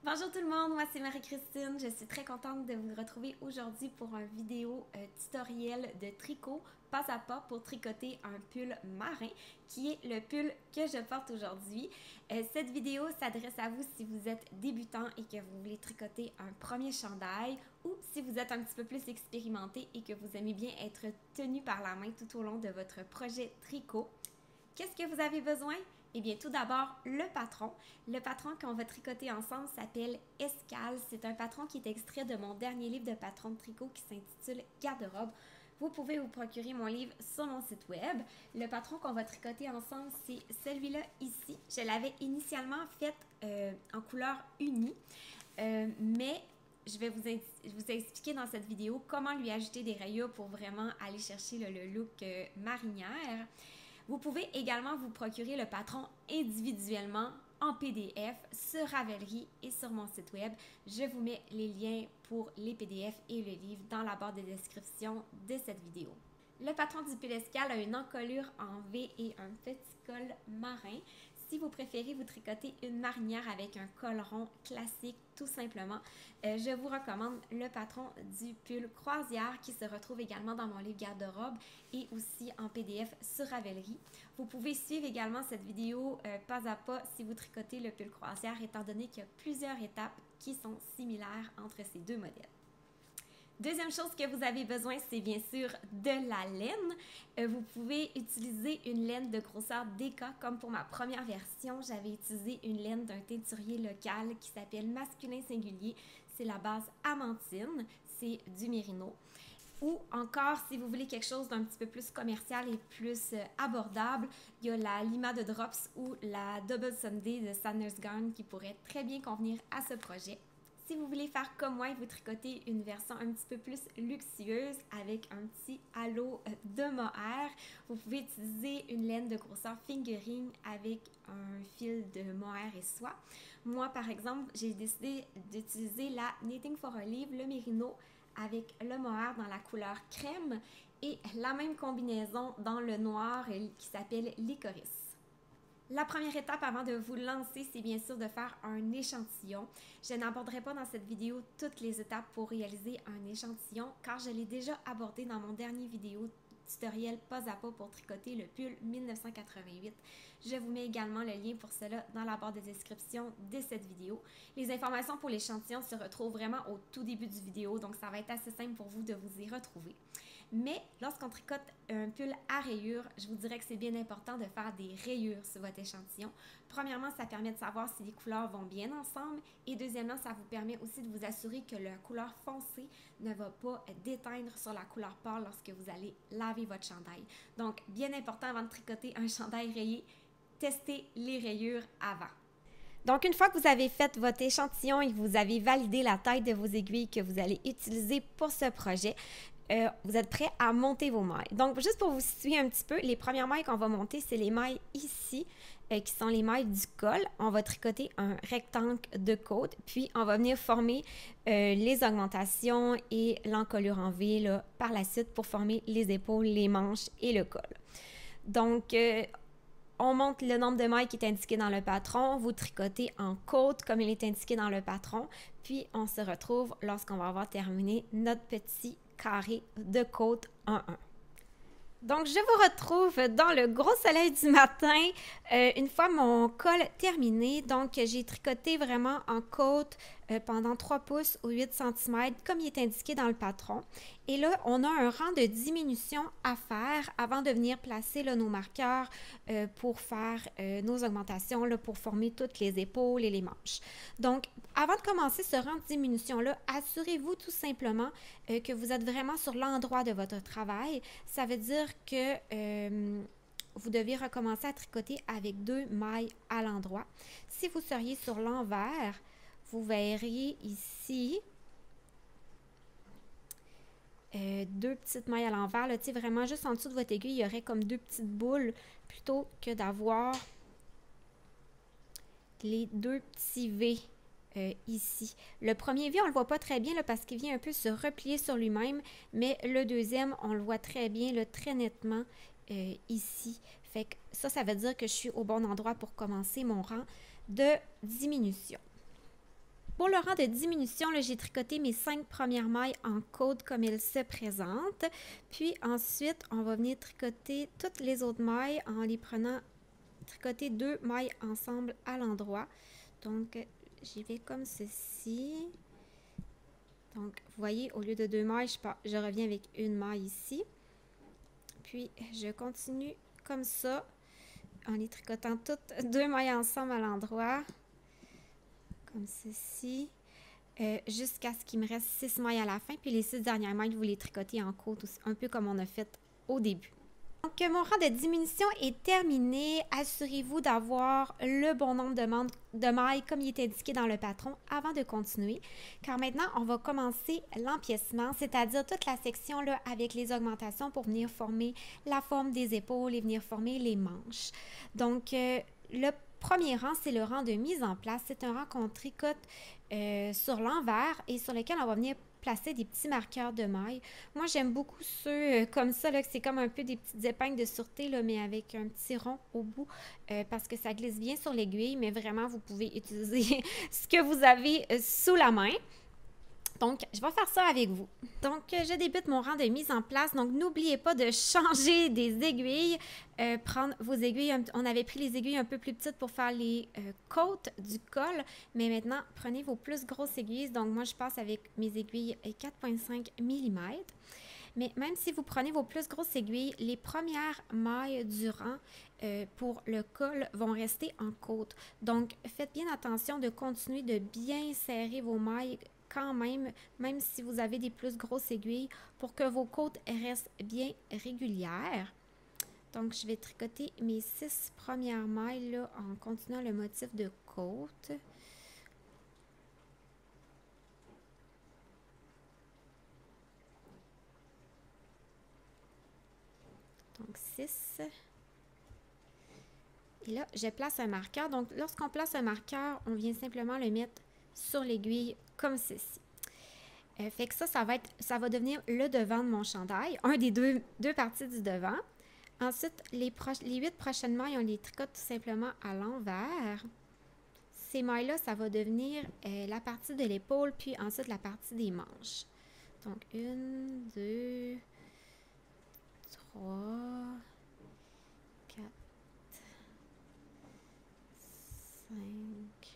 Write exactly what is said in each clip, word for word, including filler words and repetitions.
Bonjour tout le monde, moi c'est Marie-Christine. Je suis très contente de vous retrouver aujourd'hui pour un vidéo euh, tutoriel de tricot pas à pas pour tricoter un pull marin qui est le pull que je porte aujourd'hui. Euh, cette vidéo s'adresse à vous si vous êtes débutant et que vous voulez tricoter un premier chandail ou si vous êtes un petit peu plus expérimenté et que vous aimez bien être tenu par la main tout au long de votre projet tricot. Qu'est-ce que vous avez besoin? Eh bien, tout d'abord, le patron. Le patron qu'on va tricoter ensemble s'appelle Escale. C'est un patron qui est extrait de mon dernier livre de patron de tricot qui s'intitule Garde-robe. Vous pouvez vous procurer mon livre sur mon site web. Le patron qu'on va tricoter ensemble, c'est celui-là ici. Je l'avais initialement fait euh, en couleur unie, euh, mais je vais vous, vous expliquer dans cette vidéo comment lui ajouter des rayures pour vraiment aller chercher le, le look euh, marinière. Vous pouvez également vous procurer le patron individuellement en P D F sur Ravelry et sur mon site web. Je vous mets les liens pour les P D F et le livre dans la barre de description de cette vidéo. Le patron du pull Escale a une encolure en V et un petit col marin. Si vous préférez vous tricoter une marinière avec un col rond classique, tout simplement, euh, je vous recommande le patron du pull croisière qui se retrouve également dans mon livre garde-robe et aussi en P D F sur Ravelry. Vous pouvez suivre également cette vidéo euh, pas à pas si vous tricotez le pull croisière étant donné qu'il y a plusieurs étapes qui sont similaires entre ces deux modèles. Deuxième chose que vous avez besoin, c'est bien sûr de la laine. Euh, vous pouvez utiliser une laine de grosseur D K, comme pour ma première version, j'avais utilisé une laine d'un teinturier local qui s'appelle Masculin Singulier. C'est la base Amantine, c'est du mérino. Ou encore, si vous voulez quelque chose d'un petit peu plus commercial et plus euh, abordable, il y a la Lima de Drops ou la Double Sunday de Sanders Garn qui pourrait très bien convenir à ce projet. Si vous voulez faire comme moi et vous tricoter une version un petit peu plus luxueuse avec un petit halo de mohair, vous pouvez utiliser une laine de grosseur fingering avec un fil de mohair et soie. Moi, par exemple, j'ai décidé d'utiliser la Knitting for Olive, le mérino, avec le mohair dans la couleur crème et la même combinaison dans le noir qui s'appelle licorice. La première étape avant de vous lancer, c'est bien sûr de faire un échantillon. Je n'aborderai pas dans cette vidéo toutes les étapes pour réaliser un échantillon car je l'ai déjà abordé dans mon dernier vidéo tutoriel pas à pas pour tricoter le pull mille neuf cent quatre-vingt-huit. Je vous mets également le lien pour cela dans la barre de description de cette vidéo. Les informations pour l'échantillon se retrouvent vraiment au tout début du vidéo, donc ça va être assez simple pour vous de vous y retrouver. Mais lorsqu'on tricote un pull à rayures, je vous dirais que c'est bien important de faire des rayures sur votre échantillon. Premièrement, ça permet de savoir si les couleurs vont bien ensemble et deuxièmement, ça vous permet aussi de vous assurer que la couleur foncée ne va pas déteindre sur la couleur pâle lorsque vous allez laver votre chandail. Donc, bien important avant de tricoter un chandail rayé, testez les rayures avant. Donc, une fois que vous avez fait votre échantillon et que vous avez validé la taille de vos aiguilles que vous allez utiliser pour ce projet, Euh, vous êtes prêts à monter vos mailles. Donc, juste pour vous situer un petit peu, les premières mailles qu'on va monter, c'est les mailles ici, euh, qui sont les mailles du col. On va tricoter un rectangle de côte, puis on va venir former euh, les augmentations et l'encolure en V là, par la suite pour former les épaules, les manches et le col. Donc, euh, on monte le nombre de mailles qui est indiqué dans le patron, vous tricotez en côte comme il est indiqué dans le patron, puis on se retrouve lorsqu'on va avoir terminé notre petit carré de côte en un. Donc, je vous retrouve dans le gros soleil du matin, euh, une fois mon col terminé. Donc, j'ai tricoté vraiment en côte euh, pendant trois pouces ou huit centimètres, comme il est indiqué dans le patron. Et là, on a un rang de diminution à faire avant de venir placer là, nos marqueurs euh, pour faire euh, nos augmentations, là, pour former toutes les épaules et les manches. Donc, avant de commencer ce rang de diminution-là, assurez-vous tout simplement euh, que vous êtes vraiment sur l'endroit de votre travail. Ça veut dire que euh, vous devez recommencer à tricoter avec deux mailles à l'endroit. Si vous seriez sur l'envers, vous verriez ici euh, deux petites mailles à l'envers. Tu sais, vraiment juste en dessous de votre aiguille, il y aurait comme deux petites boules plutôt que d'avoir les deux petits V. Euh, ici. Le premier V, on ne le voit pas très bien là, parce qu'il vient un peu se replier sur lui-même, mais le deuxième, on le voit très bien, là, très nettement euh, ici. Fait que ça, ça veut dire que je suis au bon endroit pour commencer mon rang de diminution. Pour le rang de diminution, j'ai tricoté mes cinq premières mailles en côte comme elles se présentent. Puis ensuite, on va venir tricoter toutes les autres mailles en les prenant, tricoter deux mailles ensemble à l'endroit. Donc, j'y vais comme ceci. Donc, vous voyez, au lieu de deux mailles, je, pars, je reviens avec une maille ici. Puis, je continue comme ça, en les tricotant toutes deux mailles ensemble à l'endroit. Comme ceci, euh, jusqu'à ce qu'il me reste six mailles à la fin. Puis les six dernières mailles, vous les tricotez en côte, aussi, un peu comme on a fait au début. Donc, mon rang de diminution est terminé. Assurez-vous d'avoir le bon nombre de, de mailles comme il est indiqué dans le patron avant de continuer. Car maintenant, on va commencer l'empiècement, c'est-à-dire toute la section là avec les augmentations pour venir former la forme des épaules et venir former les manches. Donc, euh, le premier rang, c'est le rang de mise en place. C'est un rang qu'on tricote euh, sur l'envers et sur lequel on va venir placer des petits marqueurs de mailles. Moi, j'aime beaucoup ceux euh, comme ça, là, que c'est comme un peu des petites épingles de sûreté, là, mais avec un petit rond au bout, euh, parce que ça glisse bien sur l'aiguille, mais vraiment, vous pouvez utiliser ce que vous avez euh, sous la main. Donc, je vais faire ça avec vous. Donc, je débute mon rang de mise en place. Donc, n'oubliez pas de changer des aiguilles. Euh, prendre vos aiguilles. On avait pris les aiguilles un peu plus petites pour faire les euh, côtes du col. Mais maintenant, prenez vos plus grosses aiguilles. Donc, moi, je passe avec mes aiguilles quatre virgule cinq millimètres. Mais même si vous prenez vos plus grosses aiguilles, les premières mailles du rang euh, pour le col vont rester en côte. Donc, faites bien attention de continuer de bien serrer vos mailles quand même, même si vous avez des plus grosses aiguilles, pour que vos côtes restent bien régulières. Donc, je vais tricoter mes six premières mailles là, en continuant le motif de côte. Donc, six. Et là, je place un marqueur. Donc, lorsqu'on place un marqueur, on vient simplement le mettre sur l'aiguille comme ceci. Euh, fait que ça, ça va, être, ça va devenir le devant de mon chandail, un des deux, deux parties du devant. Ensuite, les, les huit prochaines mailles, on les tricote tout simplement à l'envers. Ces mailles-là, ça va devenir euh, la partie de l'épaule, puis ensuite la partie des manches. Donc, une, deux, trois, quatre, cinq,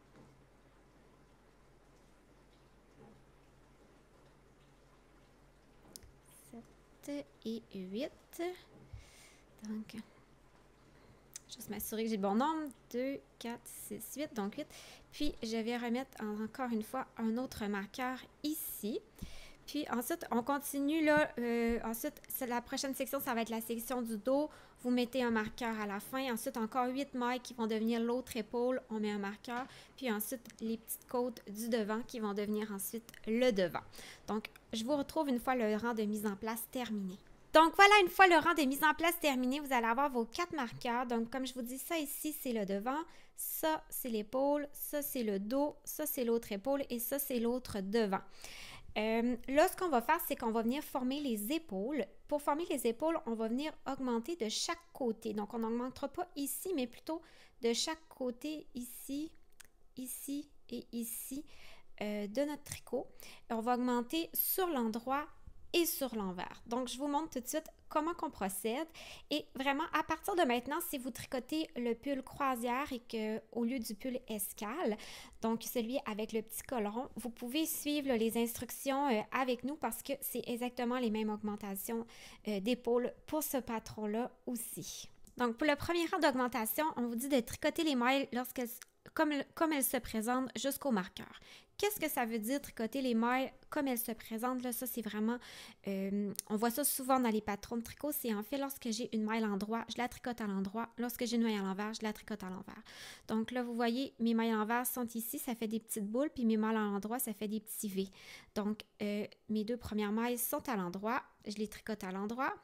sept et huit. Donc, juste m'assurer que j'ai le bon nombre. deux, quatre, six, huit. Donc, huit. Puis, je vais remettre encore une fois un autre marqueur ici. Puis, ensuite, on continue là. Euh, ensuite, la prochaine section, ça va être la section du dos. Vous mettez un marqueur à la fin. Ensuite, encore huit mailles qui vont devenir l'autre épaule. On met un marqueur. Puis ensuite, les petites côtes du devant qui vont devenir ensuite le devant. Donc, je vous retrouve une fois le rang de mise en place terminé. Donc, voilà, une fois le rang de mise en place terminé, vous allez avoir vos quatre marqueurs. Donc, comme je vous dis, ça ici, c'est le devant. Ça, c'est l'épaule. Ça, c'est le dos. Ça, c'est l'autre épaule. Et ça, c'est l'autre devant. Euh, là, ce qu'on va faire, c'est qu'on va venir former les épaules. Pour former les épaules, on va venir augmenter de chaque côté. Donc, on n'augmentera pas ici, mais plutôt de chaque côté, ici, ici et ici euh, de notre tricot. Et on va augmenter sur l'endroit et sur l'envers. Donc, je vous montre tout de suite comment qu'on procède. Et vraiment, à partir de maintenant, si vous tricotez le pull croisière et qu'au lieu du pull escale, donc celui avec le petit col rond, vous pouvez suivre là, les instructions euh, avec nous parce que c'est exactement les mêmes augmentations euh, d'épaule pour ce patron-là aussi. Donc, pour le premier rang d'augmentation, on vous dit de tricoter les mailles lorsqu'elles, comme, comme elles se présentent jusqu'au marqueur. Qu'est-ce que ça veut dire tricoter les mailles comme elles se présentent? Là, ça, c'est vraiment... Euh, on voit ça souvent dans les patrons de tricot. C'est en fait lorsque j'ai une maille à l'endroit, je la tricote à l'endroit. Lorsque j'ai une maille à l'envers, je la tricote à l'envers. Donc là, vous voyez, mes mailles à l'envers sont ici. Ça fait des petites boules. Puis mes mailles à l'endroit, ça fait des petits V. Donc, euh, mes deux premières mailles sont à l'endroit. Je les tricote à l'endroit.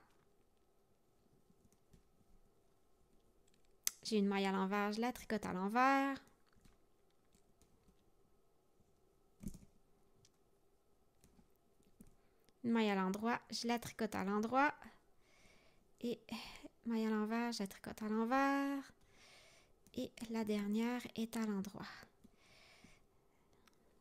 J'ai une maille à l'envers, je la tricote à l'envers. Une maille à l'endroit, je la tricote à l'endroit. Et maille à l'envers, je la tricote à l'envers. Et la dernière est à l'endroit.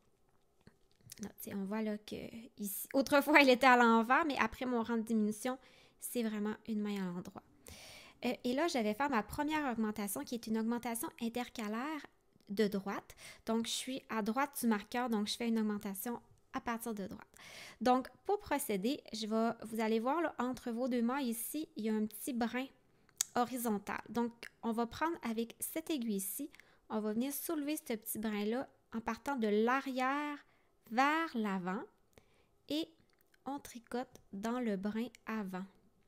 Là, on voit là que ici, autrefois, elle était à l'envers, mais après mon rang de diminution, c'est vraiment une maille à l'endroit. Euh, et là, je vais faire ma première augmentation qui est une augmentation intercalaire de droite. Donc, je suis à droite du marqueur, donc je fais une augmentation à partir de droite. Donc, pour procéder, je vais, vous allez voir là, entre vos deux mailles ici, il y a un petit brin horizontal. Donc, on va prendre avec cette aiguille ici, on va venir soulever ce petit brin-là en partant de l'arrière vers l'avant et on tricote dans le brin avant.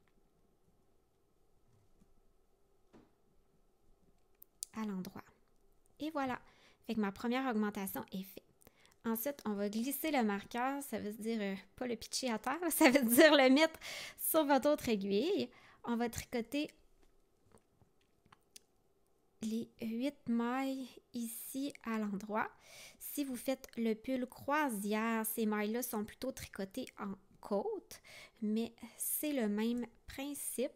À l'endroit. Et voilà. Fait que ma première augmentation est faite. Ensuite, on va glisser le marqueur, ça veut dire euh, pas le pitcher à terre, ça veut dire le mettre sur votre autre aiguille. On va tricoter les huit mailles ici à l'endroit. Si vous faites le pull croisière, ces mailles-là sont plutôt tricotées en côte, mais c'est le même principe.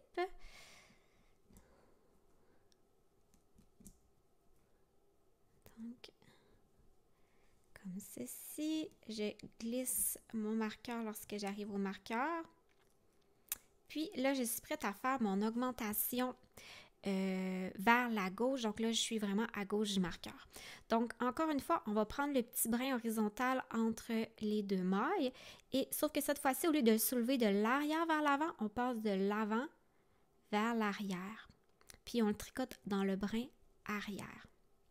Donc, comme ceci, je glisse mon marqueur lorsque j'arrive au marqueur. Puis là, je suis prête à faire mon augmentation euh, vers la gauche. Donc là, je suis vraiment à gauche du marqueur. Donc, encore une fois, on va prendre le petit brin horizontal entre les deux mailles. Et sauf que cette fois-ci, au lieu de le soulever de l'arrière vers l'avant, on passe de l'avant vers l'arrière. Puis on le tricote dans le brin arrière.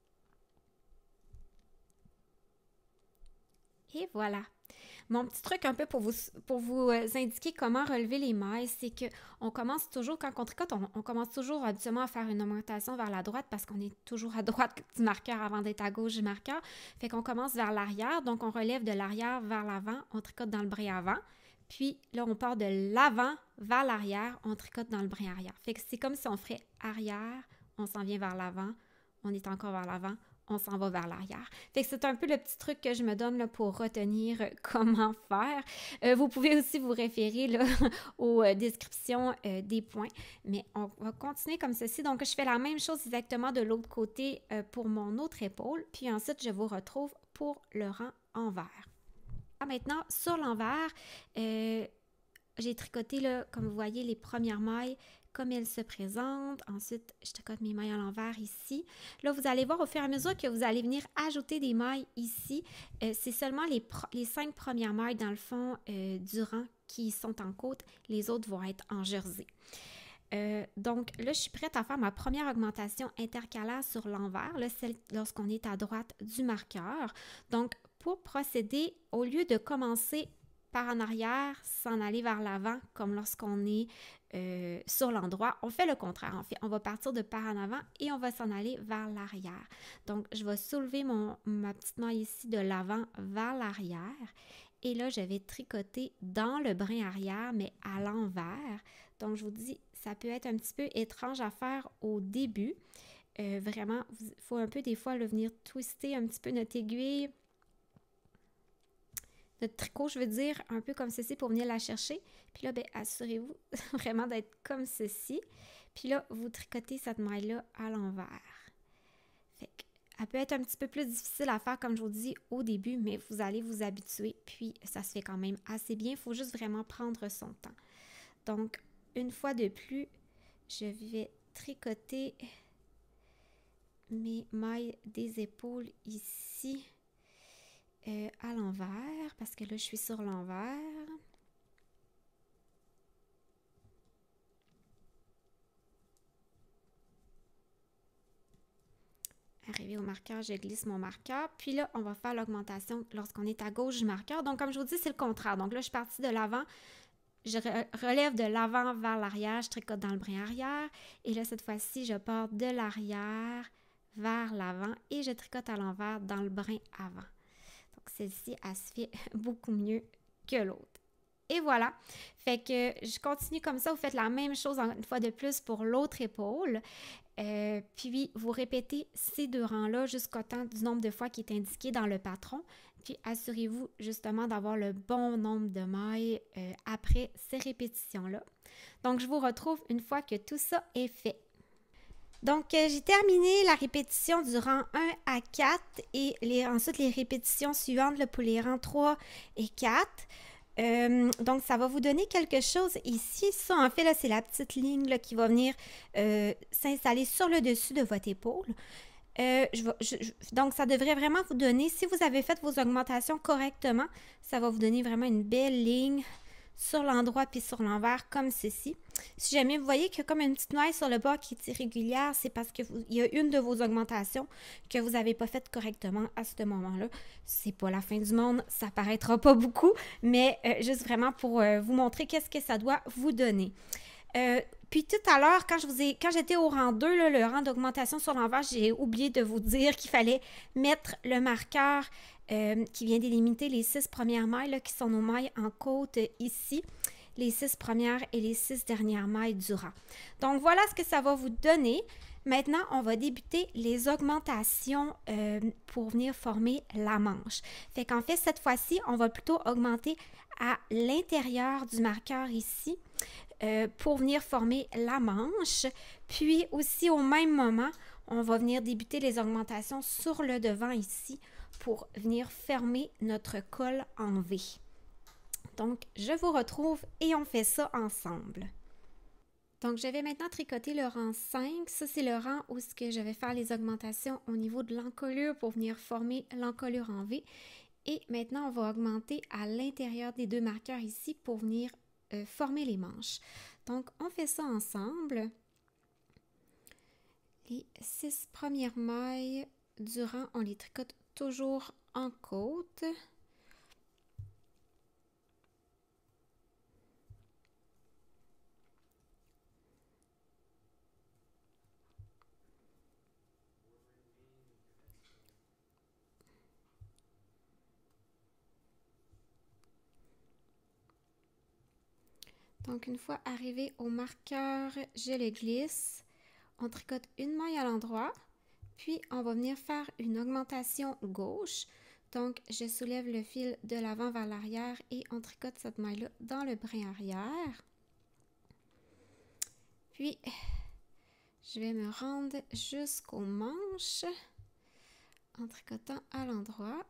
Et voilà. Mon petit truc un peu pour vous, pour vous indiquer comment relever les mailles, c'est qu'on commence toujours, quand on tricote, on, on commence toujours habituellement à faire une augmentation vers la droite parce qu'on est toujours à droite du marqueur avant d'être à gauche du marqueur. Fait qu'on commence vers l'arrière, donc on relève de l'arrière vers l'avant, on tricote dans le brin avant. Puis là, on part de l'avant vers l'arrière, on tricote dans le brin arrière. Fait que c'est comme si on ferait arrière, on s'en vient vers l'avant, on est encore vers l'avant, on s'en va vers l'arrière. Fait que c'est un peu le petit truc que je me donne là, pour retenir comment faire. Euh, vous pouvez aussi vous référer là, aux euh, descriptions euh, des points, mais on va continuer comme ceci. Donc, je fais la même chose exactement de l'autre côté euh, pour mon autre épaule, puis ensuite, je vous retrouve pour le rang envers. Maintenant, sur l'envers, euh, j'ai tricoté, là, comme vous voyez, les premières mailles comme elles se présentent. Ensuite, je tricote mes mailles à l'envers ici. Là, vous allez voir au fur et à mesure que vous allez venir ajouter des mailles ici. Euh, c'est seulement les, les cinq premières mailles, dans le fond, euh, du rang qui sont en côte. Les autres vont être en jersey. Euh, donc, là, je suis prête à faire ma première augmentation intercalaire sur l'envers, celle lorsqu'on est à droite du marqueur. Donc, pour procéder, au lieu de commencer par en arrière, s'en aller vers l'avant, comme lorsqu'on est euh, sur l'endroit, on fait le contraire. En fait, on va partir de par en avant et on va s'en aller vers l'arrière. Donc, je vais soulever mon, ma petite maille ici de l'avant vers l'arrière. Et là, je vais tricoter dans le brin arrière, mais à l'envers. Donc, je vous dis, ça peut être un petit peu étrange à faire au début. Euh, vraiment, il faut un peu des fois là, venir twister un petit peu notre aiguille, notre tricot, je veux dire, un peu comme ceci pour venir la chercher. Puis là, bien, assurez-vous vraiment d'être comme ceci. Puis là, vous tricotez cette maille-là à l'envers. Fait qu'elle peut être un petit peu plus difficile à faire, comme je vous dis, au début, mais vous allez vous habituer. Puis, ça se fait quand même assez bien. Il faut juste vraiment prendre son temps. Donc, une fois de plus, je vais tricoter mes mailles des épaules ici. Euh, à l'envers, parce que là, je suis sur l'envers. Arrivé au marqueur, je glisse mon marqueur. Puis là, on va faire l'augmentation lorsqu'on est à gauche du marqueur. Donc, comme je vous dis, c'est le contraire. Donc là, je suis partie de l'avant. Je relève de l'avant vers l'arrière. Je tricote dans le brin arrière. Et là, cette fois-ci, je pars de l'arrière vers l'avant et je tricote à l'envers dans le brin avant. Celle-ci, elle se fait beaucoup mieux que l'autre. Et voilà. Fait que je continue comme ça. Vous faites la même chose une fois de plus pour l'autre épaule. Euh, puis, vous répétez ces deux rangs-là jusqu'au temps du nombre de fois qui est indiqué dans le patron. Puis, assurez-vous justement d'avoir le bon nombre de mailles euh, après ces répétitions-là. Donc, je vous retrouve une fois que tout ça est fait. Donc, euh, j'ai terminé la répétition du rang un à quatre et les, ensuite les répétitions suivantes là, pour les rangs trois et quatre. Euh, donc, ça va vous donner quelque chose ici. Ça, en fait, là, c'est la petite ligne là, qui va venir euh, s'installer sur le dessus de votre épaule. Euh, je vais, je, je, donc, ça devrait vraiment vous donner, si vous avez fait vos augmentations correctement, ça va vous donner vraiment une belle ligne sur l'endroit puis sur l'envers comme ceci. Si jamais vous voyez qu'il y a comme une petite noise sur le bord qui est irrégulière, c'est parce qu'il y a une de vos augmentations que vous n'avez pas faite correctement à ce moment-là. C'est pas la fin du monde, ça paraîtra pas beaucoup, mais euh, juste vraiment pour euh, vous montrer qu'est-ce que ça doit vous donner. Euh, puis tout à l'heure, quand je vous ai, quand j'étais au rang deux, là, le rang d'augmentation sur l'envers, j'ai oublié de vous dire qu'il fallait mettre le marqueur euh, qui vient délimiter les six premières mailles, là, qui sont nos mailles en côte euh, ici, les six premières et les six dernières mailles du rang. Donc voilà ce que ça va vous donner. Maintenant, on va débuter les augmentations euh, pour venir former la manche. Fait qu'en fait, cette fois-ci, on va plutôt augmenter à l'intérieur du marqueur ici. Euh, pour venir former la manche. Puis aussi au même moment, on va venir débuter les augmentations sur le devant ici pour venir fermer notre col en V. Donc, je vous retrouve et on fait ça ensemble. Donc, je vais maintenant tricoter le rang cinq. Ça, c'est le rang où ce que je vais faire les augmentations au niveau de l'encolure pour venir former l'encolure en V. Et maintenant, on va augmenter à l'intérieur des deux marqueurs ici pour venir Euh, former les manches. Donc, on fait ça ensemble. Les six premières mailles du rang, on les tricote toujours en côte. Donc, une fois arrivé au marqueur, je le glisse. On tricote une maille à l'endroit, puis on va venir faire une augmentation gauche. Donc, je soulève le fil de l'avant vers l'arrière et on tricote cette maille-là dans le brin arrière. Puis, je vais me rendre jusqu'aux manches en tricotant à l'endroit.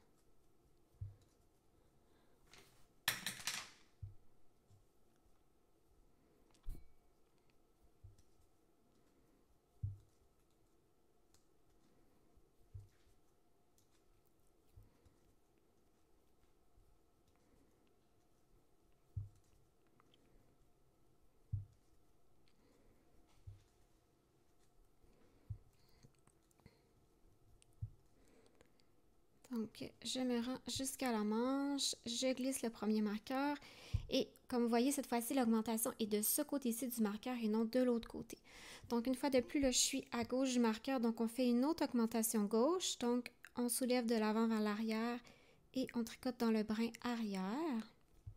Donc, je me rends jusqu'à la manche, je glisse le premier marqueur et comme vous voyez, cette fois-ci, l'augmentation est de ce côté-ci du marqueur et non de l'autre côté. Donc, une fois de plus, là, je suis à gauche du marqueur, donc on fait une autre augmentation gauche. Donc, on soulève de l'avant vers l'arrière et on tricote dans le brin arrière.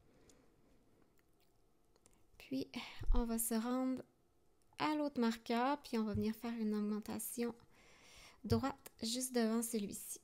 Puis, on va se rendre à l'autre marqueur, puis on va venir faire une augmentation droite juste devant celui-ci.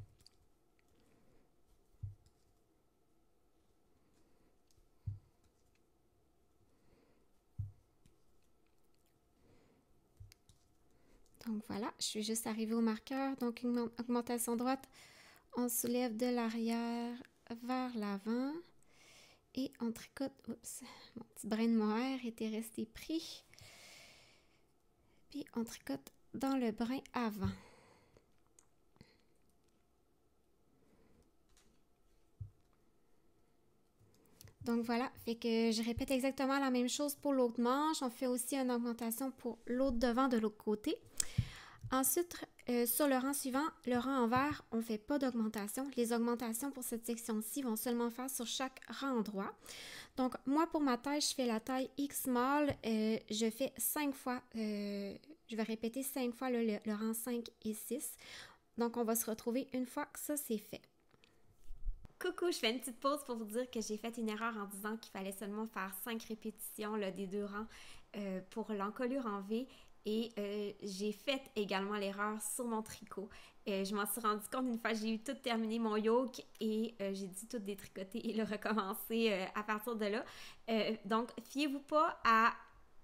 Donc voilà, je suis juste arrivée au marqueur. Donc une augmentation droite, on soulève de l'arrière vers l'avant et on tricote. Oups, mon petit brin de mohair était resté pris. Puis on tricote dans le brin avant. Donc voilà, fait que je répète exactement la même chose pour l'autre manche. On fait aussi une augmentation pour l'autre devant de l'autre côté. Ensuite, euh, sur le rang suivant, le rang en vert, on ne fait pas d'augmentation. Les augmentations pour cette section-ci vont seulement faire sur chaque rang droit. Donc, moi, pour ma taille, je fais la taille X-Small. Euh, je fais cinq fois, euh, je vais répéter cinq fois le, le, le rang cinq et six. Donc, on va se retrouver une fois que ça, c'est fait. Coucou, je fais une petite pause pour vous dire que j'ai fait une erreur en disant qu'il fallait seulement faire cinq répétitions là, des deux rangs euh, pour l'encolure en V. Et euh, j'ai fait également l'erreur sur mon tricot. Euh, je m'en suis rendu compte une fois que j'ai eu tout terminé mon yoke et euh, j'ai dû tout détricoter et le recommencer euh, à partir de là. Euh, donc, fiez-vous pas à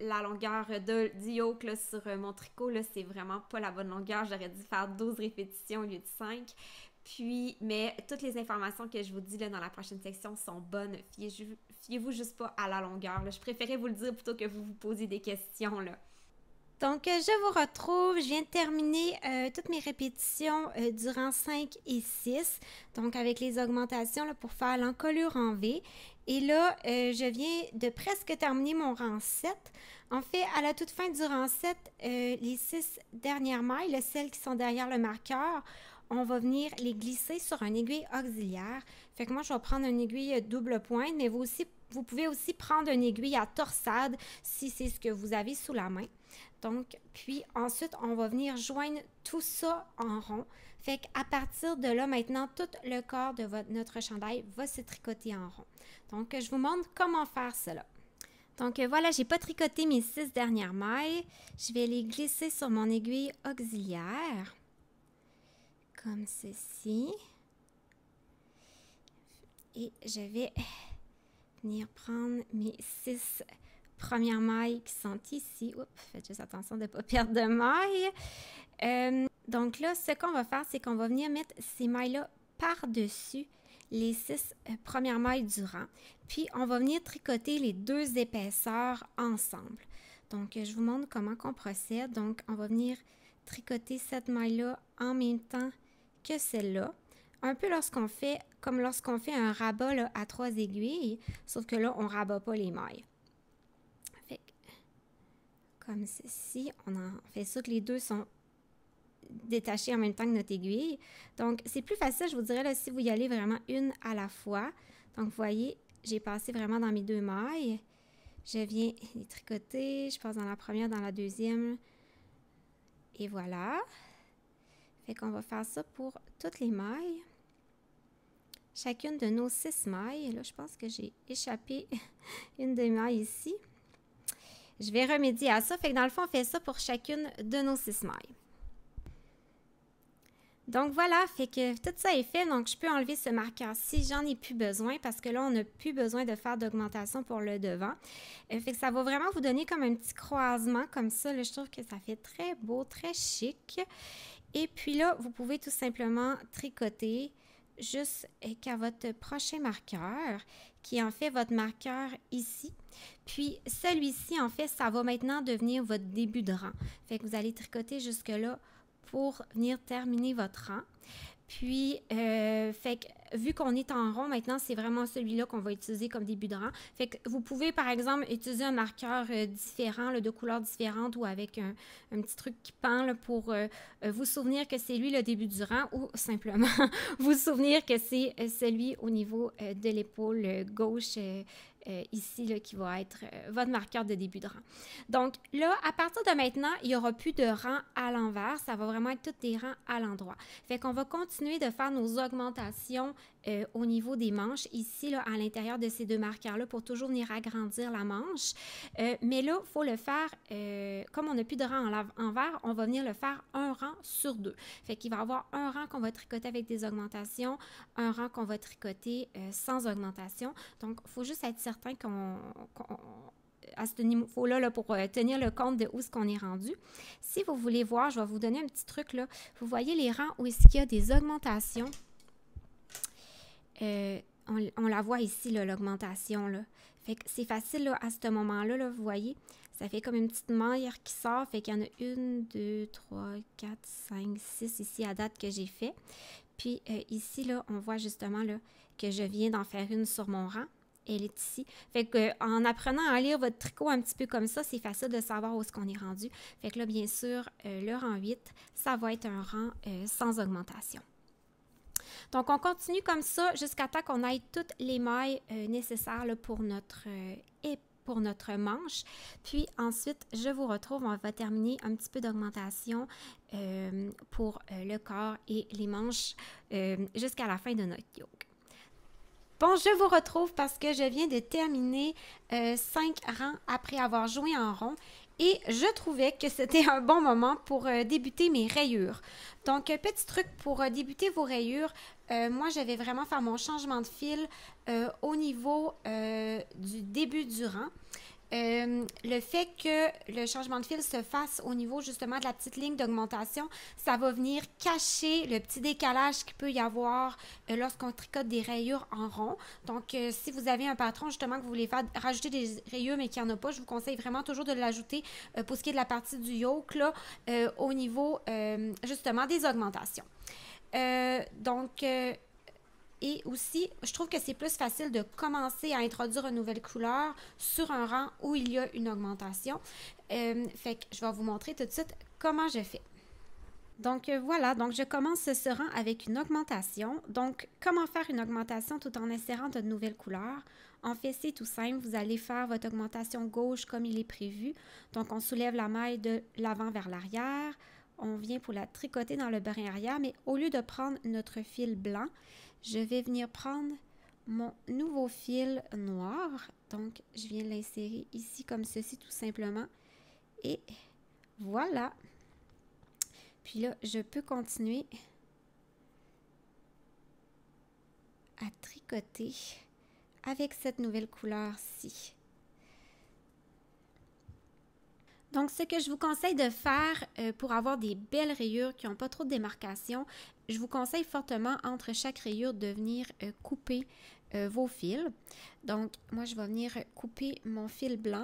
la longueur de, du yoke là, sur euh, mon tricot, là, c'est vraiment pas la bonne longueur. J'aurais dû faire douze répétitions au lieu de cinq. Puis, mais toutes les informations que je vous dis là, dans la prochaine section sont bonnes. Fiez-vous, fiez-vous juste pas à la longueur, là. Je préférais vous le dire plutôt que vous vous posiez des questions, là. Donc, euh, je vous retrouve. Je viens de terminer euh, toutes mes répétitions euh, durant cinq et six. Donc, avec les augmentations là, pour faire l'encolure en V. Et là, euh, je viens de presque terminer mon rang sept. En fait, à la toute fin du rang sept, euh, les six dernières mailles, là, celles qui sont derrière le marqueur, on va venir les glisser sur un aiguille auxiliaire. Fait que moi, je vais prendre une aiguille double pointe, mais vous, aussi, vous pouvez aussi prendre une aiguille à torsade si c'est ce que vous avez sous la main. Donc, puis ensuite, on va venir joindre tout ça en rond. Fait qu'à partir de là, maintenant, tout le corps de votre, notre chandail va se tricoter en rond. Donc, je vous montre comment faire cela. Donc, voilà, j'ai pas tricoté mes six dernières mailles. Je vais les glisser sur mon aiguille auxiliaire. Comme ceci. Et je vais venir prendre mes six premières mailles qui sont ici. Oups, faites juste attention de ne pas perdre de mailles. Euh, donc là, ce qu'on va faire, c'est qu'on va venir mettre ces mailles-là par-dessus les six euh, premières mailles du rang. Puis, on va venir tricoter les deux épaisseurs ensemble. Donc, je vous montre comment on procède. Donc, on va venir tricoter cette maille-là en même temps que celle-là. Un peu lorsqu'on fait, comme lorsqu'on fait un rabat là, à trois aiguilles, sauf que là, on ne rabat pas les mailles. Fait que, comme ceci, on en fait ça que les deux sont détachés en même temps que notre aiguille. Donc, c'est plus facile, je vous dirais, là, si vous y allez vraiment une à la fois. Donc, vous voyez, j'ai passé vraiment dans mes deux mailles. Je viens les tricoter, je passe dans la première, dans la deuxième. Et voilà. Fait qu'on va faire ça pour toutes les mailles. Chacune de nos six mailles. Là, je pense que j'ai échappé une des mailles ici. Je vais remédier à ça. Fait que dans le fond, on fait ça pour chacune de nos six mailles. Donc voilà, fait que tout ça est fait. Donc, je peux enlever ce marqueur-ci. J'en ai plus besoin parce que là, on n'a plus besoin de faire d'augmentation pour le devant. Euh, fait que ça va vraiment vous donner comme un petit croisement comme ça. Là, je trouve que ça fait très beau, très chic. Et puis là, vous pouvez tout simplement tricoter jusqu'à votre prochain marqueur, qui est en fait votre marqueur ici. Puis celui-ci, en fait, ça va maintenant devenir votre début de rang. Fait que vous allez tricoter jusque-là pour venir terminer votre rang. Puis, euh, fait que, vu qu'on est en rond, maintenant, c'est vraiment celui-là qu'on va utiliser comme début de rang. Fait que vous pouvez, par exemple, utiliser un marqueur euh, différent, là, de couleurs différentes ou avec un, un petit truc qui pend là, pour euh, vous souvenir que c'est lui le début du rang ou simplement vous souvenir que c'est euh, celui au niveau euh, de l'épaule euh, gauche euh, Euh, ici, là, qui va être euh, votre marqueur de début de rang. Donc là, à partir de maintenant, il n'y aura plus de rang à l'envers. Ça va vraiment être tous des rangs à l'endroit. Fait qu'on va continuer de faire nos augmentations euh, au niveau des manches, ici, là, à l'intérieur de ces deux marqueurs-là, pour toujours venir agrandir la manche. Euh, mais là, il faut le faire, euh, comme on n'a plus de rang en envers, on va venir le faire un rang sur deux. Fait qu'il va y avoir un rang qu'on va tricoter avec des augmentations, un rang qu'on va tricoter euh, sans augmentation. Donc, il faut juste être certain qu'on, qu'on à ce niveau-là, là, pour euh, tenir le compte de où est-ce qu'on est rendu. Si vous voulez voir, je vais vous donner un petit truc là. Vous voyez les rangs où est-ce qu'il y a des augmentations. Euh, on, on la voit ici, là, l'augmentation, là. Fait que c'est facile, là, à ce moment-là, là, vous voyez, ça fait comme une petite maille qui sort. Fait qu'il y en a une, deux, trois, quatre, cinq, six ici à date que j'ai fait. Puis euh, ici, là, on voit justement là, que je viens d'en faire une sur mon rang. Elle est ici. Fait que en apprenant à lire votre tricot un petit peu comme ça, c'est facile de savoir où est-ce qu'on est rendu. Fait que là, bien sûr, euh, le rang huit, ça va être un rang euh, sans augmentation. Donc, on continue comme ça jusqu'à temps qu'on ait toutes les mailles euh, nécessaires là, pour notre euh, et pour notre manche. Puis ensuite, je vous retrouve. On va terminer un petit peu d'augmentation euh, pour euh, le corps et les manches euh, jusqu'à la fin de notre yoke. Bon, je vous retrouve parce que je viens de terminer euh, cinq rangs après avoir joint en rond et je trouvais que c'était un bon moment pour euh, débuter mes rayures. Donc, petit truc pour euh, débuter vos rayures, euh, moi, je vais vraiment faire mon changement de fil euh, au niveau euh, du début du rang. euh, le fait que le changement de fil se fasse au niveau justement de la petite ligne d'augmentation, ça va venir cacher le petit décalage qu'il peut y avoir euh, lorsqu'on tricote des rayures en rond. Donc, euh, si vous avez un patron justement que vous voulez faire rajouter des rayures mais qu'il n'y en a pas, je vous conseille vraiment toujours de l'ajouter euh, pour ce qui est de la partie du yoke, là, euh, au niveau euh, justement des augmentations. Euh, donc, euh, et aussi, je trouve que c'est plus facile de commencer à introduire une nouvelle couleur sur un rang où il y a une augmentation. Euh, fait que je vais vous montrer tout de suite comment je fais. Donc euh, voilà, donc je commence ce rang avec une augmentation. Donc, comment faire une augmentation tout en insérant de nouvelles couleurs? En fait, c'est tout simple. Vous allez faire votre augmentation gauche comme il est prévu. Donc, on soulève la maille de l'avant vers l'arrière. On vient pour la tricoter dans le brin arrière, mais au lieu de prendre notre fil blanc, je vais venir prendre mon nouveau fil noir. Donc, je viens l'insérer ici comme ceci tout simplement. Et voilà. Puis là, je peux continuer à tricoter avec cette nouvelle couleur-ci. Donc, ce que je vous conseille de faire euh, pour avoir des belles rayures qui n'ont pas trop de démarcation, je vous conseille fortement entre chaque rayure de venir euh, couper euh, vos fils. Donc, moi, je vais venir couper mon fil blanc.